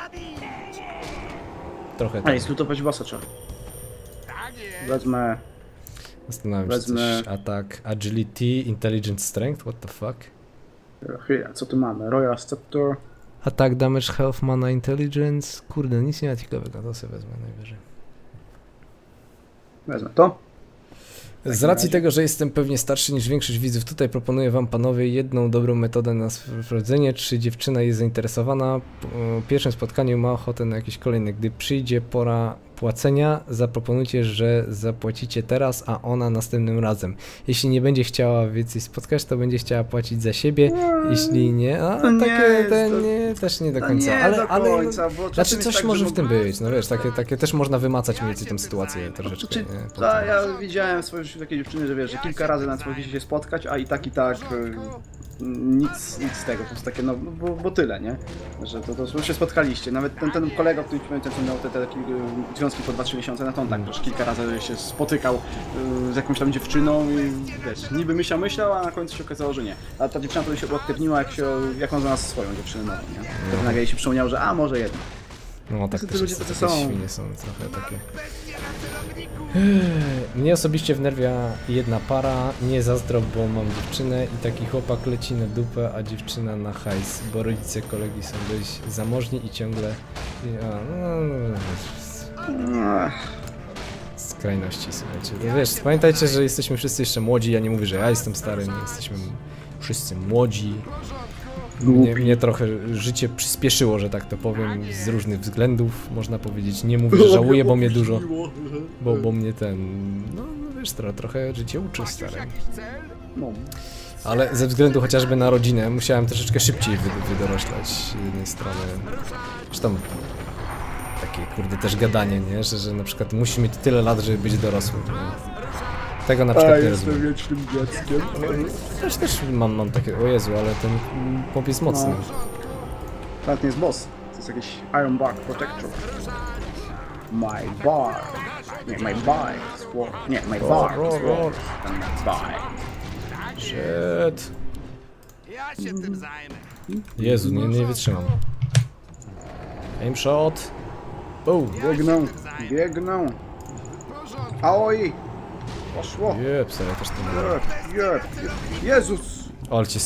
trochę tak. Ej, sklutować bossa trzeba. Wezmę... Zastanawiam się wezmę- coś, atak, agility, intelligence, strength, what the fuck? Chwila, co tu mamy? Royal Scepter. Attack, damage, health, mana, intelligence, kurde, nic nie ma ciekawego, to sobie wezmę najwyżej. Wezmę to. Z racji tego, że jestem pewnie starszy niż większość widzów, tutaj proponuję wam panowie jedną dobrą metodę na sprawdzenie, czy dziewczyna jest zainteresowana. Po pierwszym spotkaniu ma ochotę na jakieś kolejne. Gdy przyjdzie pora płacenia, zaproponujcie, że zapłacicie teraz, a ona następnym razem. Jeśli nie będzie chciała więcej spotkać, to będzie chciała płacić za siebie. Jeśli nie, a To nie takie jest te, to- nie, też nie do To końca. nie ale, do ale końca, bo czasem znaczy jest coś tak, że może w mo- tym być, no wiesz, takie, takie też można wymacać mniej więcej tę sytuację troszeczkę. Czy, nie? Po ta, tym. ja widziałem w swoim życiu takie dziewczyny, że wiesz, że kilka razy na powinniście się spotkać, a i tak i tak y, nic, nic z tego, po prostu takie, no bo, bo tyle, nie? Że to, to, to się spotkaliście. Nawet ten, ten kolega, który ci pamiętam, co miał te, te takie y, związki po dwa trzy miesiące, na to on tak też kilka razy się spotykał y, z jakąś tam dziewczyną i wiesz, niby myślał, myślał, a na końcu się okazało, że nie. A ta dziewczyna potem się uaktywniła, jak, się, jak on znalazł swoją dziewczynę nową, nie? Wtedy nagle jej się przypomniał, że a może jedna. No tak Tacy też ludzie jest, tacy takie są. świnie są trochę takie. Mnie osobiście wnerwia jedna para, nie zazdro, bo mam dziewczynę i taki chłopak leci na dupę, a dziewczyna na hajs, bo rodzice kolegi są dość zamożni i ciągle... A, no, no, no, skrajności, słuchajcie. To wiesz, pamiętajcie, że jesteśmy wszyscy jeszcze młodzi, ja nie mówię, że ja jestem stary, my jesteśmy wszyscy młodzi. Mnie, mnie trochę życie przyspieszyło, że tak to powiem, z różnych względów, można powiedzieć. Nie mówię, że żałuję, bo mnie dużo, bo, bo mnie ten, no, no wiesz, trochę, trochę życie uczy, stary. No. Ale ze względu chociażby na rodzinę musiałem troszeczkę szybciej wy, wydoroślać z jednej strony. Zresztą takie, kurde, też gadanie, nie? Że, że na przykład musi mieć tyle lat, żeby być dorosłym. Nie? Tego na A przykład nie jestem rozumiem. wiecznym dzieckiem. Też, też mam, mam takie, o Jezu, ale ten pop jest mocny. No. To nie jest boss, to jest jakiś Iron Bark Protector. My bar. Nie, my bike. Sword. Nie, my bar. roar, roar. Sword. And my bike. Shit. Ja się tym zajmę. Jezu, nie, nie wytrzymam. Aim shot. Boom. Biegną, biegną. Aoi! Poszło. Jep, sobie też to mówię. Jep, jep, jep. Jezus! O, ale cię s-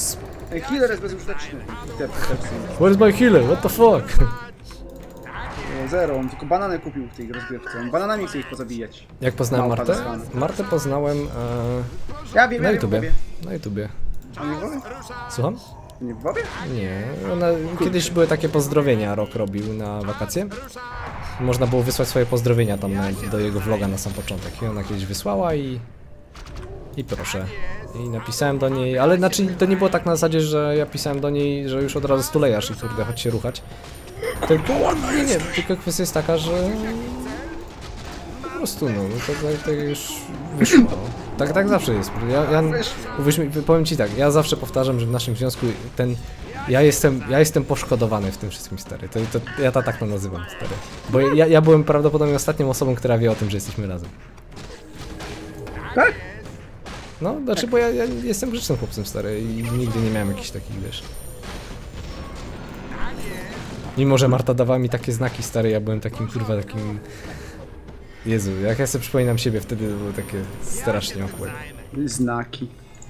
Ej, healer jest bezużyteczny. Te- te- te- Where's my healer? What the fuck? te- Zero, on tylko banany kupił w tej rozgrywce. On bananami chce ich pozabijać. Jak poznałem Małpa Martę? zasłana. Martę poznałem e, Ja wiem, na ja wiem, YouTubie. wiem. Na YouTubie. A nie w Wowie? Słucham? Nie w Wowie? Nie, ona, kiedyś były takie pozdrowienia, Rok robił na wakacje. Można było wysłać swoje pozdrowienia tam na, do jego vloga na sam początek. I ona kiedyś wysłała i... I proszę. I napisałem do niej, ale znaczy to nie było tak na zasadzie, że ja pisałem do niej, że już od razu stulejasz i kurde, chodź się ruchać. Tylko, nie, nie, tylko kwestia jest taka, że... Po prostu no, to, to, to już wyszło. Tak, tak zawsze jest. Ja, ja, uwierz mi, powiem ci tak, ja zawsze powtarzam, że w naszym związku ten... Ja jestem, ja jestem poszkodowany w tym wszystkim, stary. To, to, ja to tak to nazywam, stary. Bo ja, ja byłem prawdopodobnie ostatnią osobą, która wie o tym, że jesteśmy razem. Tak? No, znaczy, bo ja, ja jestem grzecznym chłopcem, stary, i nigdy nie miałem jakichś takich, wiesz... Mimo, że Marta dawała mi takie znaki, stary, ja byłem takim, kurwa, takim... Jezu, jak ja sobie przypominam siebie, wtedy to było takie strasznie okłe. Znaki.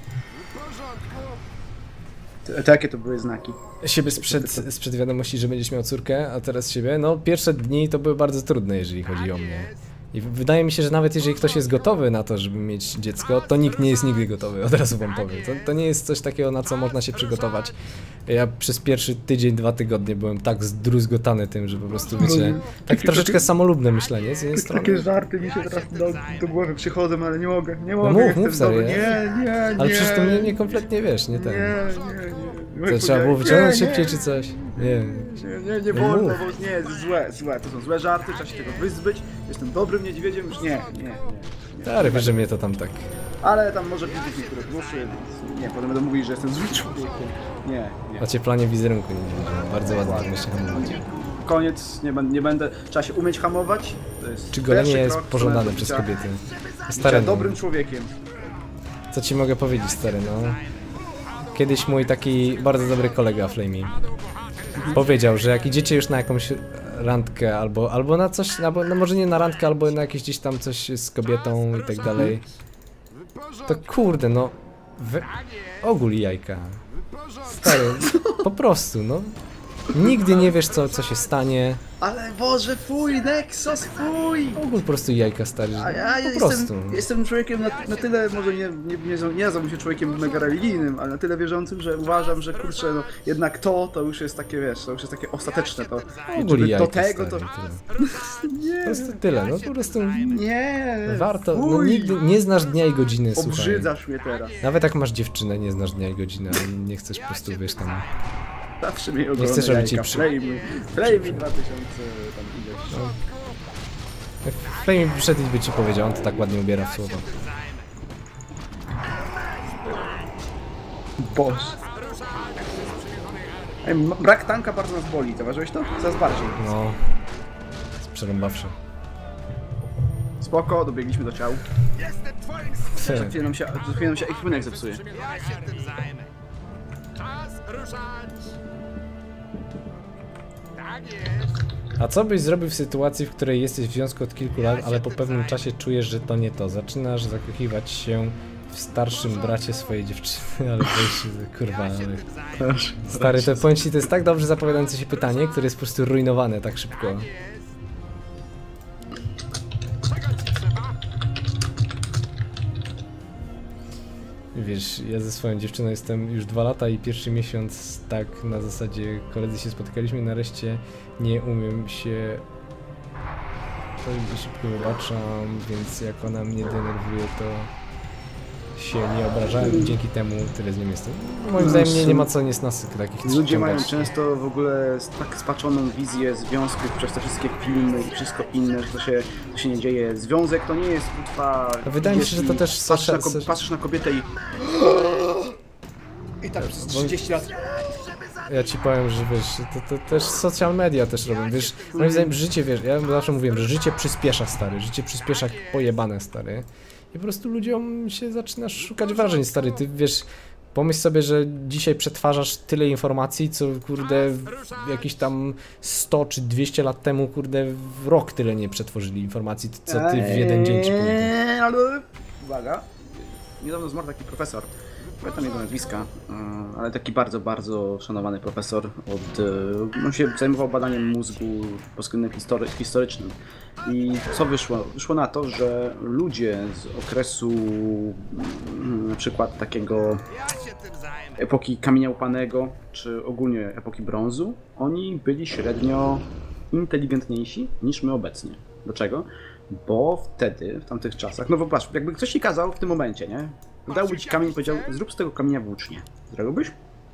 To, to jakie to były znaki? Siebie sprzed, sprzed wiadomości, że będziesz miał córkę, a teraz siebie, no pierwsze dni to były bardzo trudne, jeżeli chodzi o mnie. I wydaje mi się, że nawet jeżeli ktoś jest gotowy na to, żeby mieć dziecko, to nikt nie jest nigdy gotowy, od razu wam powiem. To, to nie jest coś takiego, na co można się przygotować. Ja przez pierwszy tydzień, dwa tygodnie byłem tak zdruzgotany tym, że po prostu, wiecie, tak troszeczkę samolubne myślenie z jednej strony. Takie żarty mi się teraz do, do głowy przychodzą, ale nie mogę, nie No mogę. mów, mów serio. Nie, nie, nie. Ale przecież to mnie nie kompletnie, wiesz, nie ten. Nie, nie, nie. To trzeba było wyciągnąć nie, szybciej nie. czy coś? Nie. Nie, nie, nie No wolno, mów. bo nie, jest złe, złe, to są złe żarty, trzeba się tego wyzbyć. Jestem dobrym niedźwiedziem, już nie, nie, nie. nie. Stary, wiesz, że mnie to tam tak... Ale tam może widzieć niektórych ruszy, więc nie, potem będą mówić, że jestem złym człowiekiem. Nie, nie. Ocieplanie wizerunku, nie wiem, bardzo ładnie myślę hamować. Koniec, nie, będę, nie będę, trzeba się umieć hamować. To jest Czy golenie pierwszy jest krok w pożądane stronę przez bycia- kobiety? bycia Stary, no, dobrym człowiekiem. co ci mogę powiedzieć, stary, no... Kiedyś mój taki bardzo dobry kolega Flamey powiedział, że jak idziecie już na jakąś randkę albo, albo na coś, albo no może nie na randkę, albo na jakieś gdzieś tam coś z kobietą i tak dalej, to kurde, no... Wy... Ogól jajka. Stary, po prostu, no. Nigdy nie wiesz, co, co się stanie. Ale Boże, fuj, Nexus, fuj! Ogól po prostu jajka, stary, A ja po jestem, prostu. jestem człowiekiem na, na tyle, może nie, nie, nie, nie nazwałbym się człowiekiem mega religijnym, ale na tyle wierzącym, że uważam, że kurczę, no, jednak to, to już jest takie, wiesz, to już jest takie ostateczne, to Ogól żeby jajka, do tego, stary, to... tyle. Nie, Po prostu tyle, no po prostu nie, warto, no fuj. nigdy, nie znasz dnia i godziny, słuchaj. Obrzydzasz mnie teraz. Nawet jak masz dziewczynę, nie znasz dnia i godziny, a nie chcesz po prostu, wiesz, tam... Zawsze mnie Nie chcesz, żeby ci przy- Flamey, Flamey dwa tysiące tam ileś. No. Flamey przyszedł i by ci powiedział, on to tak ładnie ubiera w słowo. Boże. Ej, m- brak tanka bardzo nas boli, zauważyłeś to? Coraz bardziej. No... Przerąbawszy. Spoko, dobiegliśmy do ciał. Jestem twoim Za chwilę nam się, za chwilę nam się ekwipunek zepsuje. Ja się tym zajmę. Czas ruszać. Tak jest. A co byś zrobił w sytuacji, w której jesteś w związku od kilku lat, ale po pewnym czasie czujesz, że to nie to? Zaczynasz zakochiwać się w starszym bracie swojej dziewczyny, ale to już, kurwa, ale... Stary, to powiem ci, to jest tak dobrze zapowiadające się pytanie, które jest po prostu rujnowane tak szybko. Czego ci trzeba? Wiesz, ja ze swoją dziewczyną jestem już dwa lata i pierwszy miesiąc tak na zasadzie koledzy się spotykaliśmy, nareszcie nie umiem się... To szybko wybaczam, więc jak ona mnie denerwuje, to się nie obrażałem i dzięki temu tyle z nim jestem. Moim zdaniem nie, nie ma co nie z nas takich Ludzie mają ściągać. często w ogóle tak spaczoną wizję związków przez te wszystkie filmy i wszystko inne, że to się, to się nie dzieje. Związek to nie jest kutwa... Wydaje mi się, że to też Patrzysz na, social- ko- patrzysz na kobietę i... I tak przez trzydzieści lat. Ja ci powiem, że wiesz, to, to też social media też robią, wiesz, moim zdaniem życie, wiesz, ja zawsze mówiłem, że życie przyspiesza, stary, życie przyspiesza jak pojebane, stary. I po prostu ludziom się zaczynasz szukać wrażeń, stary, ty wiesz, pomyśl sobie, że dzisiaj przetwarzasz tyle informacji, co kurde w jakiś tam sto czy dwieście lat temu, kurde, w rok tyle nie przetworzyli informacji, co ty w jeden dzień ci powiem. Eee, ale... Uwaga. Niedawno zmarł taki profesor. pamiętam jego nazwiska, ale taki bardzo, bardzo szanowany profesor od, on się zajmował badaniem mózgu pod względem history, historycznym. I co wyszło? Wyszło na to, że ludzie z okresu na przykład takiego epoki kamienia łupanego, czy ogólnie epoki brązu, oni byli średnio inteligentniejsi niż my obecnie. Dlaczego? Bo wtedy, w tamtych czasach, no popatrz, jakby ktoś ci kazał w tym momencie, nie? Dałby ci kamień i powiedział, zrób z tego kamienia włócznie. Zrobiłbyś?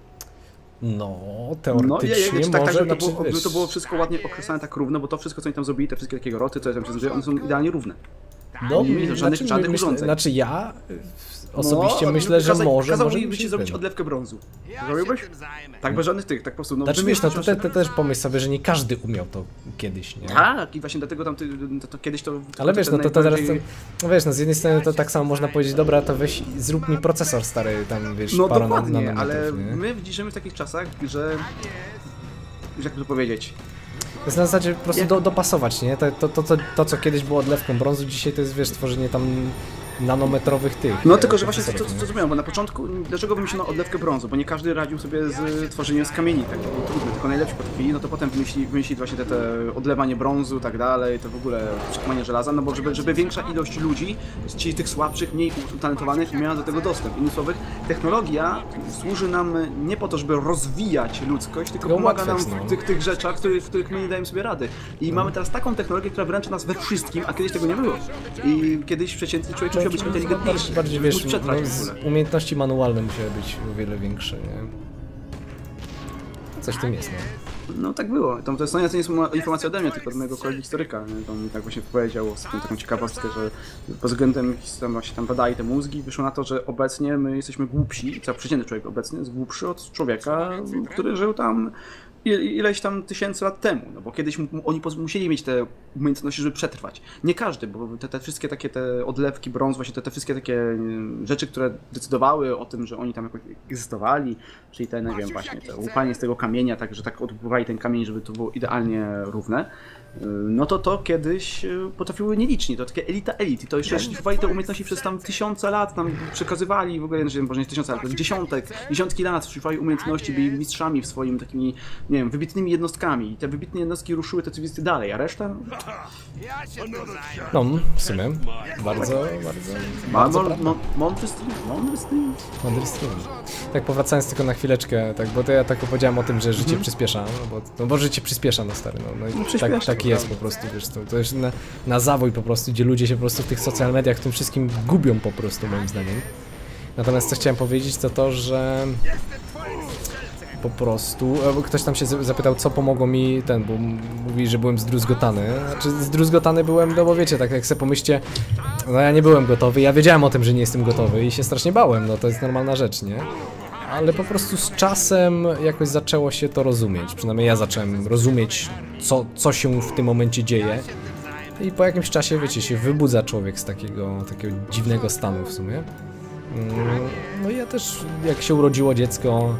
No, teoretycznie no, ja, ja, tak, może, tak, to, znaczy, było, wiesz... to było wszystko ładnie okresane tak równo, bo to wszystko, co oni tam zrobili, te wszystkie takie roty, co tam się zrobiło, one są idealnie równe. No, nie mieli żadnych, znaczy, żadnych myślę, urządzeń. znaczy ja osobiście no, myślę, że kazał, może, kazał może mi ci zrobić odlewkę brązu. Zrobiłbyś? Tak, bez żadnych tych, tak po prostu. No, znaczy wiesz, no tutaj te, też pomyśl sobie, że nie każdy umiał to kiedyś, nie? Tak, i właśnie dlatego tam ty, to, to kiedyś to... Ale to wiesz, no to, to najbardziej... teraz, to, no wiesz, no z jednej strony to tak samo można powiedzieć, dobra, to weź zrób mi procesor stary, tam wiesz, no parę dokładnie, nanometrów, ale nie? my żyjemy w takich czasach, że... Jak to powiedzieć? To jest na zasadzie po prostu do, dopasować, nie? To, to, to, to, to, co kiedyś było odlewką brązu, dzisiaj to jest, wiesz, tworzenie tam nanometrowych tych. No e, tylko, że właśnie co, co, procesorów, co zrobiłem, bo na początku, dlaczego wymyślono odlewkę brązu? Bo nie każdy radził sobie z tworzeniem z kamieni, tak, to było trudne, tylko najlepsi potrafili, no to potem wymyślili, wymyślili właśnie te, te odlewanie brązu i tak dalej, to w ogóle przekonanie żelaza, no bo żeby, żeby większa ilość ludzi, ci tych słabszych, mniej utalentowanych, miała do tego dostęp. Innymi słowy, technologia służy nam nie po to, żeby rozwijać ludzkość, tylko No, pomaga nam łatwiej, w no. tych, tych rzeczach, w których, w których my nie dajemy sobie rady. I mamy teraz taką technologię, która wręcza nas we wszystkim, a kiedyś tego nie było. I kiedyś przeciętny człowiek musiał być inteligentniejszy. Bardziej wiesz, móc przetrwać no, w z ogóle. umiejętności manualne musiały być o wiele większe, nie? Coś w tym jest, no. No tak było. To, to jest, no, to nie jest informacja ode mnie, tylko od mojego kolegi historyka. Nie? To on mi tak właśnie powiedział ostatnio taką ciekawostkę, że pod względem tam właśnie tam badali te mózgi, wyszło na to, że obecnie my jesteśmy głupsi, cały przeciętny człowiek obecny jest głupszy od człowieka, który żył tam ileś tam tysięcy lat temu, no bo kiedyś oni musieli mieć te umiejętności, żeby przetrwać. Nie każdy, bo te, te wszystkie takie te odlewki brązu, właśnie te, te wszystkie takie rzeczy, które decydowały o tym, że oni tam jakoś egzystowali, czyli te, nie wiem, właśnie te łupanie z tego kamienia, tak, że tak odpływali ten kamień, żeby to było idealnie równe, no to to kiedyś potrafiły nieliczni, to takie elita elit i to jeszcze szlifowali te umiejętności przez tam tysiące lat, tam przekazywali w ogóle, może nie tysiące lat, dziesiątek, dziesiątki lat szlifowali umiejętności, byli mistrzami w swoim takimi, nie wiem, wybitnymi jednostkami i te wybitne jednostki ruszyły te cywilizacje dalej, a reszta? No, w sumie, bardzo, bardzo, bardzo Mądry mądry stream, mądry stream. mądry stream. Tak, powracając tylko na chwileczkę, tak, bo to ja tak opowiedziałem o tym, że życie przyspiesza, no bo, no bo życie przyspiesza, no stary, no, no i tak, tak jest po prostu, wiesz, to, to jest na, na zawój po prostu, gdzie ludzie się po prostu w tych social mediach, w tym wszystkim gubią po prostu, moim zdaniem. Natomiast co chciałem powiedzieć, to to, że po prostu, ktoś tam się zapytał, co pomogło mi ten, bo mówi, że byłem zdruzgotany. Znaczy zdruzgotany byłem, no bo wiecie, tak jak sobie pomyślcie, no ja nie byłem gotowy, ja wiedziałem o tym, że nie jestem gotowy i się strasznie bałem, no to jest normalna rzecz, nie? Ale po prostu z czasem jakoś zaczęło się to rozumieć, przynajmniej ja zacząłem rozumieć, co, co się w tym momencie dzieje. I po jakimś czasie, wiecie, się wybudza człowiek z takiego, takiego dziwnego stanu w sumie. No i ja też, jak się urodziło dziecko,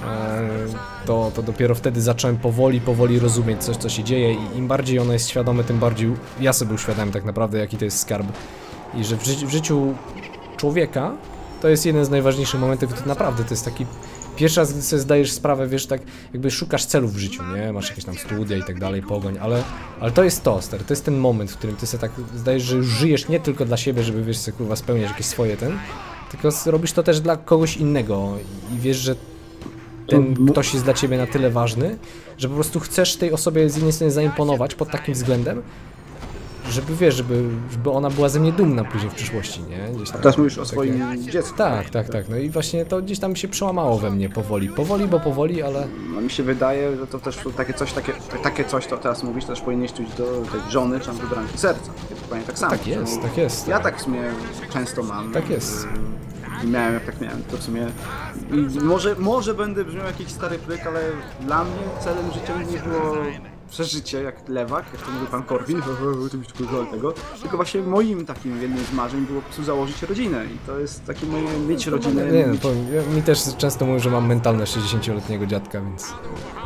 to, to dopiero wtedy zacząłem powoli, powoli rozumieć coś, co się dzieje i im bardziej ono jest świadome, tym bardziej ja sobie uświadamiam tak naprawdę, jaki to jest skarb. I że w, ży w życiu człowieka to jest jeden z najważniejszych momentów, to naprawdę to jest taki pierwszy raz, gdy sobie zdajesz sprawę, wiesz, tak jakby szukasz celów w życiu, nie? Masz jakieś tam studia i tak dalej, pogoń, ale, ale to jest to, stary, to jest ten moment, w którym ty sobie tak zdajesz, że już żyjesz nie tylko dla siebie, żeby, wiesz, sobie kurwa spełniać jakieś swoje ten, tylko robisz to też dla kogoś innego i wiesz, że ten ktoś jest dla ciebie na tyle ważny, że po prostu chcesz tej osobie z jednej strony zaimponować pod takim względem, żeby, wiesz, żeby, żeby ona była ze mnie dumna później w przyszłości, nie? Gdzieś tam, Teraz mówisz o takie... swoim dziecku. Tak, tak, tak, no i właśnie to gdzieś tam się przełamało we mnie powoli, powoli, bo powoli, ale... No mi się wydaje, że to też takie coś, takie, takie coś, to teraz mówisz, też powinieneś czuć do tej żony, czy tam do bramki serca. Dokładnie tak samo. Tak jest, że, tak jest. Ja tak w sumie często mam. Tak jest. Miałem, jak tak miałem, to w sumie... I może, może będę brzmiał jakiś stary pryk, ale dla mnie celem życia nie było przeżycie jak lewak, jak to mówił pan Korwin, oczywiście tylko tego, tylko właśnie moim takim jednym z marzeń było po prostu założyć rodzinę i to jest takie moje mieć rodzinę. Nie, no, mieć... to, ja, mi też często mówią, że mam mentalne sześćdziesięcioletniego dziadka, więc...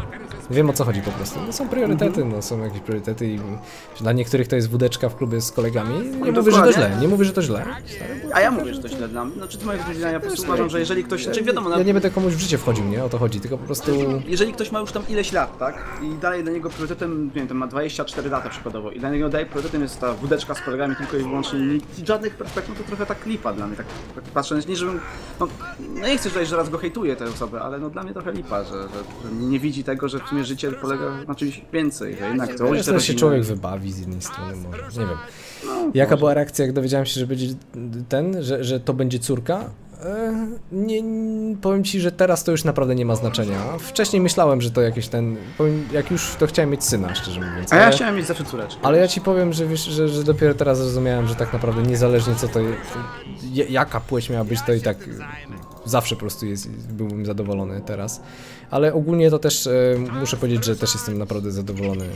Wiem o co chodzi po prostu. No, są priorytety, no są jakieś priorytety i dla niektórych to jest wódeczka w klubie z kolegami. Nie mówię, że to źle, nie mówię, że to źle. A ja mówię, że to źle dla mnie. Znaczy, z mojego widzenia, ja po prostu uważam, że jeżeli ktoś... Znaczy, wiadomo, Ja nie będę komuś w życie wchodził, nie? O to chodzi, tylko po prostu... Jeżeli ktoś ma już tam ileś lat, tak? I daje dla niego priorytetem, nie wiem, tam ma dwadzieścia cztery lata przykładowo i dla niego daje priorytetem jest ta wódeczka z kolegami tylko i wyłącznie i żadnych perspektyw, to trochę tak lipa dla mnie, tak, tak patrzę, nie żebym... No, no nie chcę tutaj, że raz go hejtuję te osoby, ale no dla mnie trochę lipa, że, że, że nie widzi tego, że w sumie życie polega na czymś więcej, że jednak to Wiesz, się człowiek wybawi z jednej strony może, nie wiem. Jaka była reakcja, jak dowiedziałem się, że będzie ten, że, że to będzie córka? E, nie, nie, powiem ci, że teraz to już naprawdę nie ma znaczenia. Wcześniej myślałem, że to jakieś ten, powiem, jak już to chciałem mieć syna, szczerze mówiąc. A ja ale, chciałem mieć zawsze córeczkę. ale ja ci powiem, że, wiesz, że, że dopiero teraz zrozumiałem, że tak naprawdę niezależnie co to, to jaka płeć miała być, to i tak zawsze po prostu jest, byłbym zadowolony teraz. Ale ogólnie to też e, muszę powiedzieć, że też jestem naprawdę zadowolony.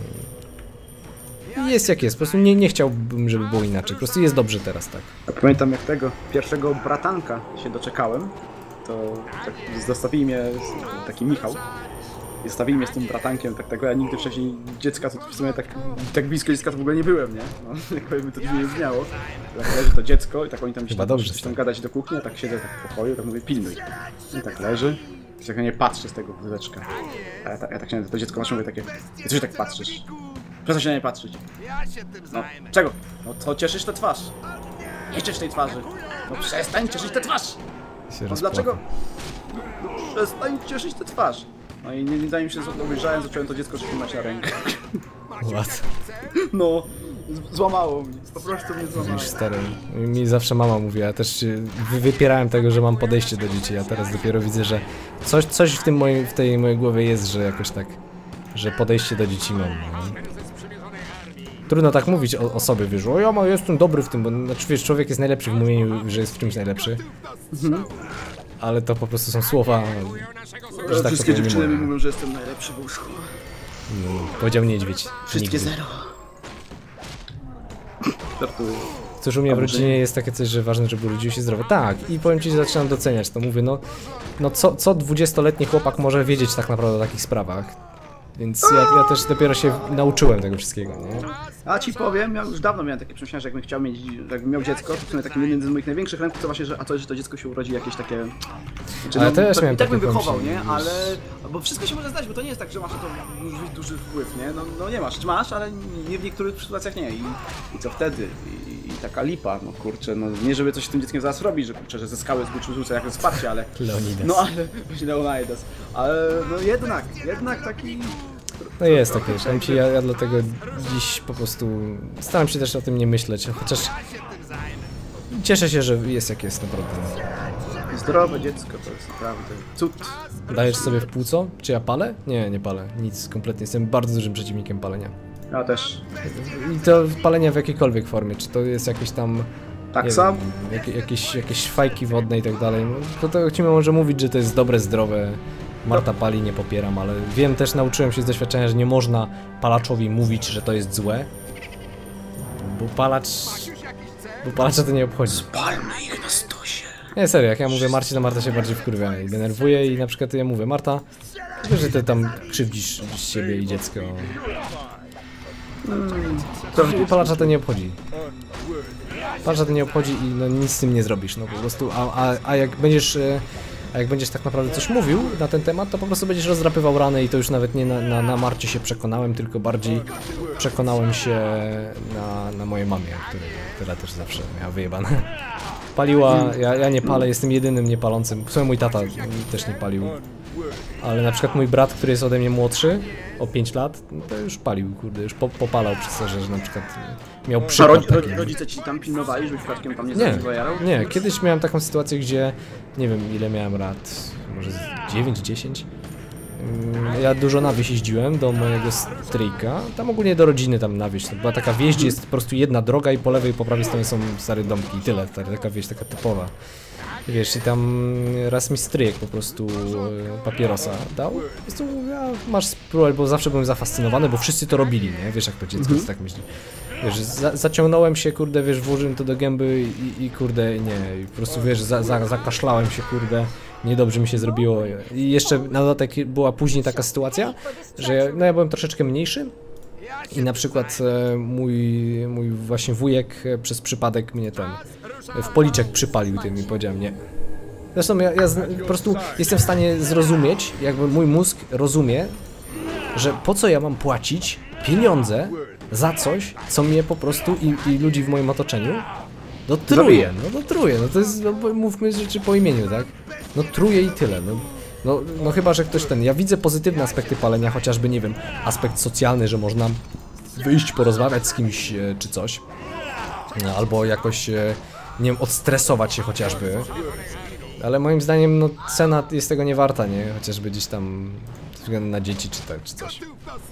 Jest jak jest, po prostu nie, nie chciałbym, żeby było inaczej, po prostu jest dobrze teraz, tak. Ja pamiętam, jak tego pierwszego bratanka się doczekałem, to tak zostawili mnie taki Michał. I zostawili mnie z tym bratankiem, tak tego ja nigdy wcześniej dziecka, to w sumie tak, tak blisko dziecka to w ogóle nie byłem, nie? No, jakby to nie brzmiało. Tak leży to dziecko i tak oni tam się tam, tam gadać do kuchni, a tak siedzę tak w pokoju, tak mówię pilnuj. I tak leży. I tak nie patrzy z tego wódeczka. A ja, ta, ja tak się to dziecko masz mówię takie, co się tak patrzysz? Przestań się na nie patrzeć. No, czego? No to cieszysz tę twarz. Nie ciesz tej twarzy. No przestań cieszyć tę twarz. No dlaczego? No, no przestań cieszyć tę twarz. No i nie, nie zanim się obejrzałem, zacząłem to dziecko trzymać na rękę. What? No, złamało mnie. Po prostu mnie złamało. Już stary. Mi zawsze mama mówiła, ja też się wypierałem tego, że mam podejście do dzieci, a teraz dopiero widzę, że coś, coś w tym moim, w tej mojej głowie jest, że jakoś tak, że podejście do dzieci mam. No. Trudno tak mówić o, o sobie, wiesz, o ja ma, jestem dobry w tym, bo znaczy, wiesz, człowiek jest najlepszy w mówieniu, że jest w czymś najlepszy. Mhm. Ale to po prostu są słowa, że tak wszystkie dziewczyny mi mówią, że jestem najlepszy w łóżku. No, powiedział niedźwiedź. Wszystkie nigdy. zero. Żartuję. Cóż, u mnie w rodzinie jest takie coś, że ważne, żeby urodził się zdrowo. Tak, i powiem ci, że zaczynam doceniać to. Mówię, no, no co, co dwudziestoletni chłopak może wiedzieć tak naprawdę o takich sprawach? Więc ja, ja też dopiero się nauczyłem tego wszystkiego, nie? A ci powiem, ja już dawno miałem takie przemyślenia, że jakbym chciał mieć, jakbym miał dziecko, to w sumie takim jednym z moich największych lęków to właśnie, że a to, że to dziecko się urodzi jakieś takie... Znaczy, ale no, też to, miałem i tak bym takie wychował, nie? pomyślenia, Ale... Bo wszystko się może zdać, bo to nie jest tak, że masz na to duży, duży wpływ, nie? No, no nie masz, masz, ale nie w niektórych sytuacjach nie. I, i co wtedy? I, I taka lipa, no kurczę, no nie żeby coś z tym dzieckiem zaraz robić, że kurczę, że ze skały zbuczył rzucę jak wsparcie, ale... Leonidas. No ale... Właśnie Leonidas. Ale no jednak, jednak taki... No jest takie, powiem ci, ja, ja dlatego dziś po prostu staram się też o tym nie myśleć, chociaż cieszę się, że jest jak jest naprawdę. Zdrowe dziecko to jest naprawdę cud. Dajesz sobie w płuco? Czy ja palę? Nie, nie palę, nic kompletnie, jestem bardzo dużym przeciwnikiem palenia. Ja też. I to palenia w jakiejkolwiek formie, czy to jest jakieś tam... Tak sam? Jak, jakieś, jakieś fajki wodne i tak dalej, no, to, to ci może mówić, że to jest dobre, zdrowe. Marta pali, nie popieram, ale wiem, też nauczyłem się z doświadczenia, że nie można palaczowi mówić, że to jest złe. Bo palacz... Bo palacza to nie obchodzi. Spalmy ich na stosie. Nie, serio, jak ja mówię Marcie, to Marta się bardziej wkurwia i denerwuje i na przykład ja mówię, Marta, wiesz, że ty tam krzywdzisz siebie i dziecko. Hmm. Palacza to nie obchodzi. Palacza to nie obchodzi i no, nic z tym nie zrobisz, no po prostu, a, a, a jak będziesz... A jak będziesz tak naprawdę coś mówił na ten temat, to po prostu będziesz rozdrapywał rany i to już nawet nie na, na, na Marcie się przekonałem, tylko bardziej przekonałem się na, na mojej mamie, która, która też zawsze miała wyjebane. Paliła, ja, ja nie palę, jestem jedynym niepalącym, w sumie mój tata też nie palił. Ale na przykład mój brat, który jest ode mnie młodszy, o pięć lat, no to już palił, kurde, już po, popalał przez to, że, że na przykład miał przykład A taki. rodzice ci tam pilnowali, żebyś przypadkiem tam nie Nie, zajarał? nie, kiedyś miałem taką sytuację, gdzie nie wiem ile miałem lat, może dziewięć dziesięć. Ja dużo na wieś jeździłem do mojego stryjka, tam ogólnie do rodziny tam na wieś. To była taka wieś, gdzie jest po prostu jedna droga i po lewej i po prawej stronie są stare domki i tyle, taka wieś, taka typowa. Wiesz, i tam raz mi stryjek po prostu e, papierosa dał. Po prostu ja, masz spróbować, bo zawsze byłem zafascynowany, bo wszyscy to robili, nie? Wiesz jak to dziecko mm-hmm. tak myśli. wiesz, za, zaciągnąłem się, kurde, wiesz, włożyłem to do gęby i, i kurde, nie, i po prostu, wiesz, za, za, zakaszlałem się, kurde, niedobrze mi się zrobiło. I jeszcze na dodatek była później taka sytuacja, że ja, no ja byłem troszeczkę mniejszy i na przykład e, mój, mój właśnie wujek e, przez przypadek mnie ten w policzek przypalił tym i powiedziałem nie. Zresztą ja, ja z, po prostu jestem w stanie zrozumieć, jakby mój mózg rozumie, że po co ja mam płacić pieniądze za coś, co mnie po prostu i, i ludzi w moim otoczeniu no truje, no, no truje, no to jest, no, mówmy rzeczy po imieniu, tak? No truje i tyle, no, no, no chyba, że ktoś ten, ja widzę pozytywne aspekty palenia, chociażby, nie wiem, aspekt socjalny, że można wyjść, porozmawiać z kimś e, czy coś, no, albo jakoś, e, nie wiem, odstresować się chociażby, ale moim zdaniem, no cena jest tego nie warta, nie? Chociażby gdzieś tam ze względu na dzieci czy tak, czy coś.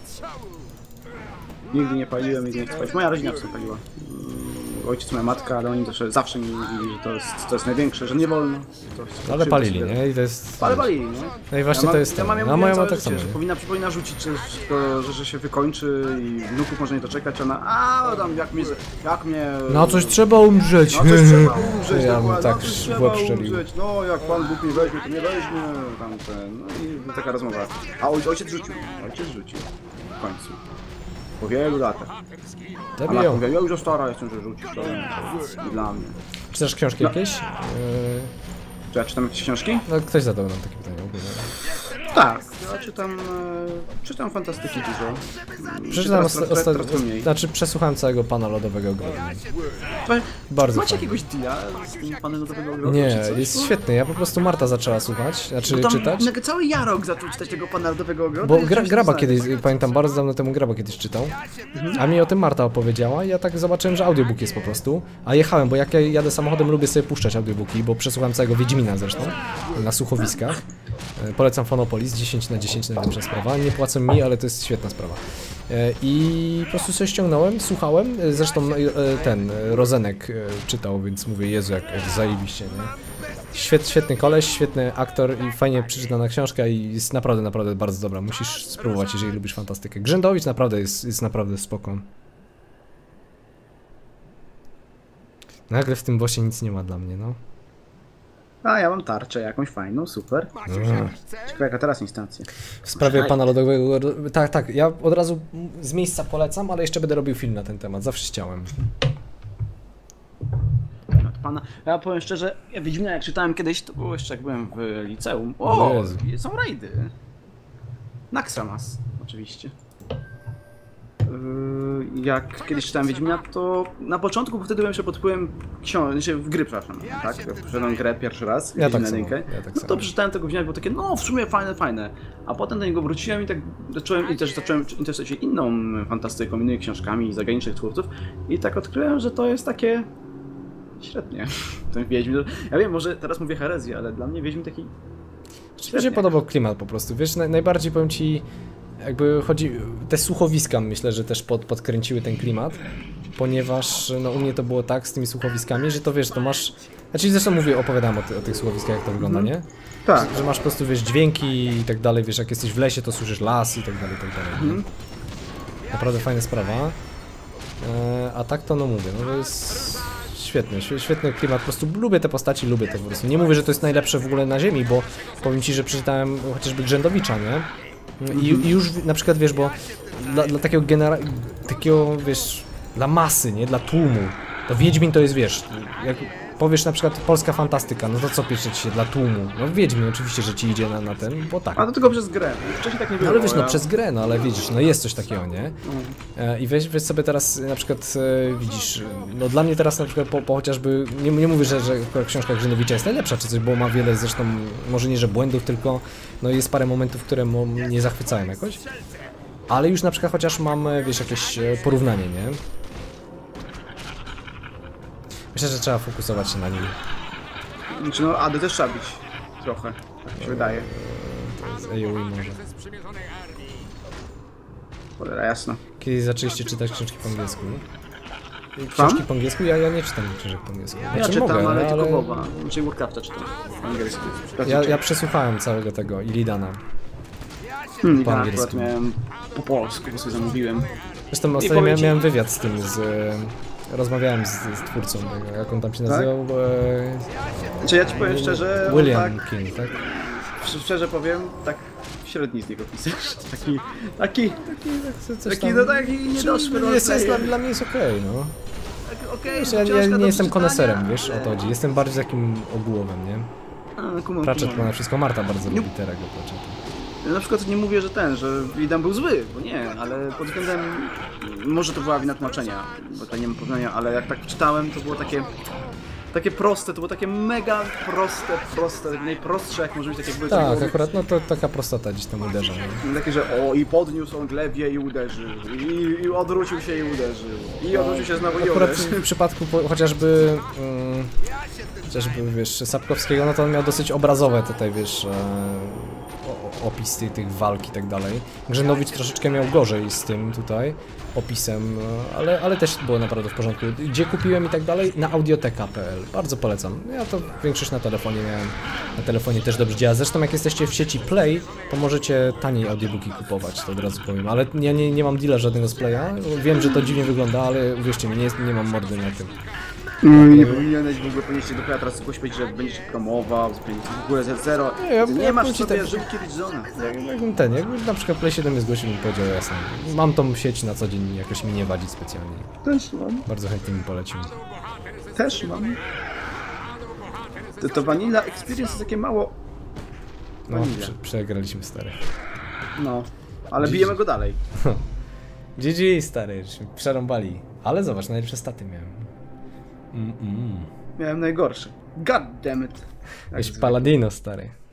Nigdy nie paliłem, nigdy nie chcę palić. Moja rodzina w sumie paliła. Ojciec, moja matka, ale oni zawsze, zawsze mi mówili, że to jest, to jest największe, że nie wolno. To jest, to Ale krzywda palili, sobie. nie? I to jest... Ale palili, nie? No i właśnie ja to mam, jest ja ten. mam, ja No, mówię moja ma całe tak życie, samo. że nie? powinna, powinna rzucić, że, że, że, że się wykończy i wnuków można nie doczekać, ona a tam jak mnie, jak mnie... No coś trzeba umrzeć. No coś trzeba umrzeć, Ja dokładnie, mu tak no coś w trzeba łeb strzelił. umrzeć, no jak pan Bóg nie weźmie, to nie weźmie, tam ten, no i taka rozmowa. A oj, ojciec rzucił, ojciec rzucił, w końcu. Po wielu latach. A matka Zabiją. mówiła, ja już stara jestem, że rzucił, to nie dla mnie. Czytasz książki No. jakieś? Yy, Czy ja czytam jakieś książki? no ktoś zadał nam takie pytanie ogólnie. Tak, ja czytam, e, czytam fantastyki dużo. Przeczytałem Teraz- teraz- ostatnio, teraz to mniej. znaczy przesłuchałem całego Pana Lodowego Ogrodu. Słuchaj, Bardzo macie fajnie. jakiegoś deala z tym panem Lodowego Ogrodu? Nie, czy coś? jest świetny, ja po prostu Marta zaczęła słuchać, znaczy Bo tam czytać. nagle cały Jarok zaczął czytać tego pana Lodowego Ogrodu. Bo i gra, coś Graba tam kiedyś, znaleźć. pamiętam bardzo dawno temu Graba kiedyś czytał, a mi o tym Marta opowiedziała i ja tak zobaczyłem, że audiobook jest po prostu, a jechałem, bo jak ja jadę samochodem lubię sobie puszczać audiobooki, bo przesłuchałem całego Wiedźmina zresztą, na słuchowiskach. E, Polecam Fonopolis, dziesięć na dziesięć najlepsza sprawa, nie płacą mi, ale to jest świetna sprawa. E, I po prostu sobie ściągnąłem, słuchałem, e, zresztą e, ten e, Rozenek e, czytał, więc mówię, Jezu, jak, jak zajebiście, nie? Świet, świetny koleś, świetny aktor i fajnie przeczytana książka i jest naprawdę, naprawdę bardzo dobra. Musisz spróbować, jeżeli lubisz fantastykę. Grzędowicz naprawdę jest, jest naprawdę spoko. Nagle w tym bossie nic nie ma dla mnie, no. A, ja mam tarczę jakąś fajną, super. Mm. Ciekawe jaka teraz instancja. W sprawie Muszę Pana Lodowego... Tak, tak, ja od razu z miejsca polecam, ale jeszcze będę robił film na ten temat, zawsze chciałem. No to pana, ja powiem szczerze, ja Wiedźmina jak czytałem kiedyś, to było jeszcze jak byłem w liceum. O, Jezu. są rajdy. Naxxramas, oczywiście. Yy, Jak kiedyś czytałem Wiedźmina, to na początku, bo wtedy byłem jeszcze pod wpływem książek, w gry, przepraszam, tak? Jak Przeszedłem grę pierwszy raz, Ja tak Wiedźmina samo, jedynkę, ja tak no samo. to przeczytałem tego Wiedźmina, było takie, no w sumie fajne, fajne. A potem do niego wróciłem i tak zacząłem, i też zacząłem interesować się inną fantastyką, innymi książkami zagranicznych twórców i tak odkryłem, że to jest takie średnie, ten Wiedźmin. Ja wiem, może teraz mówię herezję, ale dla mnie Wiedźmin taki... Czy mi się podobał klimat po prostu, wiesz, naj, najbardziej powiem ci, jakby chodzi, te słuchowiska myślę, że też pod, podkręciły ten klimat, ponieważ no u mnie to było tak z tymi słuchowiskami, że to wiesz, to masz, znaczy zresztą mówię, opowiadam o, ty, o tych słuchowiskach, jak to wygląda, nie? Tak. Że masz po prostu, wiesz, dźwięki i tak dalej, wiesz, jak jesteś w lesie, to słyszysz las i tak dalej, i tak dalej. Mhm. Naprawdę fajna sprawa, e, a tak to no mówię, no to jest... Świetny, świe- świetny klimat, po prostu lubię te postaci, lubię to po prostu. Nie mówię, że to jest najlepsze w ogóle na ziemi, bo powiem ci, że przeczytałem chociażby Grzędowicza, nie? I, i już na przykład, wiesz, bo dla, dla takiego genera... takiego, wiesz, dla masy, nie? Dla tłumu, to Wiedźmin to jest, wiesz, jak powiesz na przykład polska fantastyka, no to co pisze ci się dla tłumu? No Wiedźmin oczywiście, że ci idzie na, na ten, bo tak. A to tylko przez grę, wcześniej tak nie No było. ale wiesz, no ja... przez grę, no ale widzisz, no jest coś takiego, nie? E, I weź, weź sobie teraz na przykład, e, widzisz, no dla mnie teraz na przykład po, po chociażby, nie, nie mówię, że, że książka Grzędowicza jest najlepsza czy coś, bo ma wiele zresztą, może nie, że błędów, tylko no jest parę momentów, które mnie zachwycają jakoś. Ale już na przykład chociaż mam, wiesz, jakieś e, porównanie, nie? Myślę, że trzeba fokusować się na nim. Znaczy no, A D też trzeba bić. Trochę, tak mi się wydaje. To jest A O E może. Cholera, jasno. Kiedyś zaczęliście czytać książki po angielsku? Tam? Książki po angielsku? Ja, ja nie czytam książek po angielsku. Ja Znaczy, czytam, mogę, ale tylko WoWa. Znaczy Warcrafta czytam po angielsku. Ja, ja przesłuchałem całego tego Illidana. hmm, po ja angielsku. akurat miałem po polsku, bo sobie zamówiłem. Zresztą ostatnio powiem miałem, ci- miałem wywiad z tym, z... e, Rozmawiałem z, z twórcą tego, jak on tam się Tak? nazywał? E, Znaczy ja ci powiem szczerze, William tak, King, tak? szczerze powiem, tak średni z niego pisarz. Taki, taki, Coś- coś taki, tam- no taki niedoszły Jest, jest, dla, roleplayer. dla mnie jest okej, no. Tak, okej, Wiesz, ja, ja książka nie do jestem przeczytania, koneserem, wiesz, o ale- to chodzi. Jestem bardziej takim ogółowym, nie? A, kumam, Pratchett kumam. ma wszystko, Marta bardzo lubi Terego Pratchetta. Ja na przykład nie mówię, że ten, że Widam był zły, bo nie, ale pod względem, może to była wina tłumaczenia, bo to nie mam porównania, ale jak tak czytałem, to było takie, takie proste, to było takie mega proste, proste, najprostsze jak może być, tak jakby... Tak, tego- akurat, no to taka prostota gdzieś tam uderza, nie? Takie, że o, i podniósł on glebie i uderzył, i, i odwrócił się i uderzył, i odwrócił się znowu i Akurat uderzył. w przypadku po, chociażby, mm, chociażby, wiesz, Sapkowskiego, no to on miał dosyć obrazowe tutaj, wiesz, e, o, opis tych, tych walk i tak dalej. Grzędowicz troszeczkę miał gorzej z tym tutaj opisem, e, ale, ale też było naprawdę w porządku. Gdzie kupiłem i tak dalej? Na audioteka kropka p l. Bardzo polecam. Ja to większość na telefonie miałem. Na telefonie też dobrze działa. Zresztą jak jesteście w sieci Play, to możecie taniej audiobooki kupować, to od razu powiem. Ale ja nie, nie mam deala żadnego z Playa. Wiem, że to dziwnie wygląda, ale uwierzcie mi, nie, jest, nie mam mordy na tym. Mm, nie powinieneś w ogóle ponieść do teraz tylko śpieć, że będziesz promował, w ogóle ze zero. Nie, ja- nie ja masz powiem w ci sobie tak- żywki Ridzona. Jak- Jakbym ten, jakbym na przykład Play siedem mnie zgłosił, bym powiedział jasne. Mam tą sieć na co dzień, jakoś mi nie wadzi specjalnie. Też mam. Bardzo chętnie mi polecił. Też mam. To, to Vanilla Experience jest takie mało... No, Vanilla. prze, przegraliśmy stary. No. Ale bijemy go dalej. G G stary, żeśmy przerąbali. Ale zobacz, najlepsze staty miałem. Mm -mm. Miałem najgorszy. God damn it. Jakiś Paladino stary.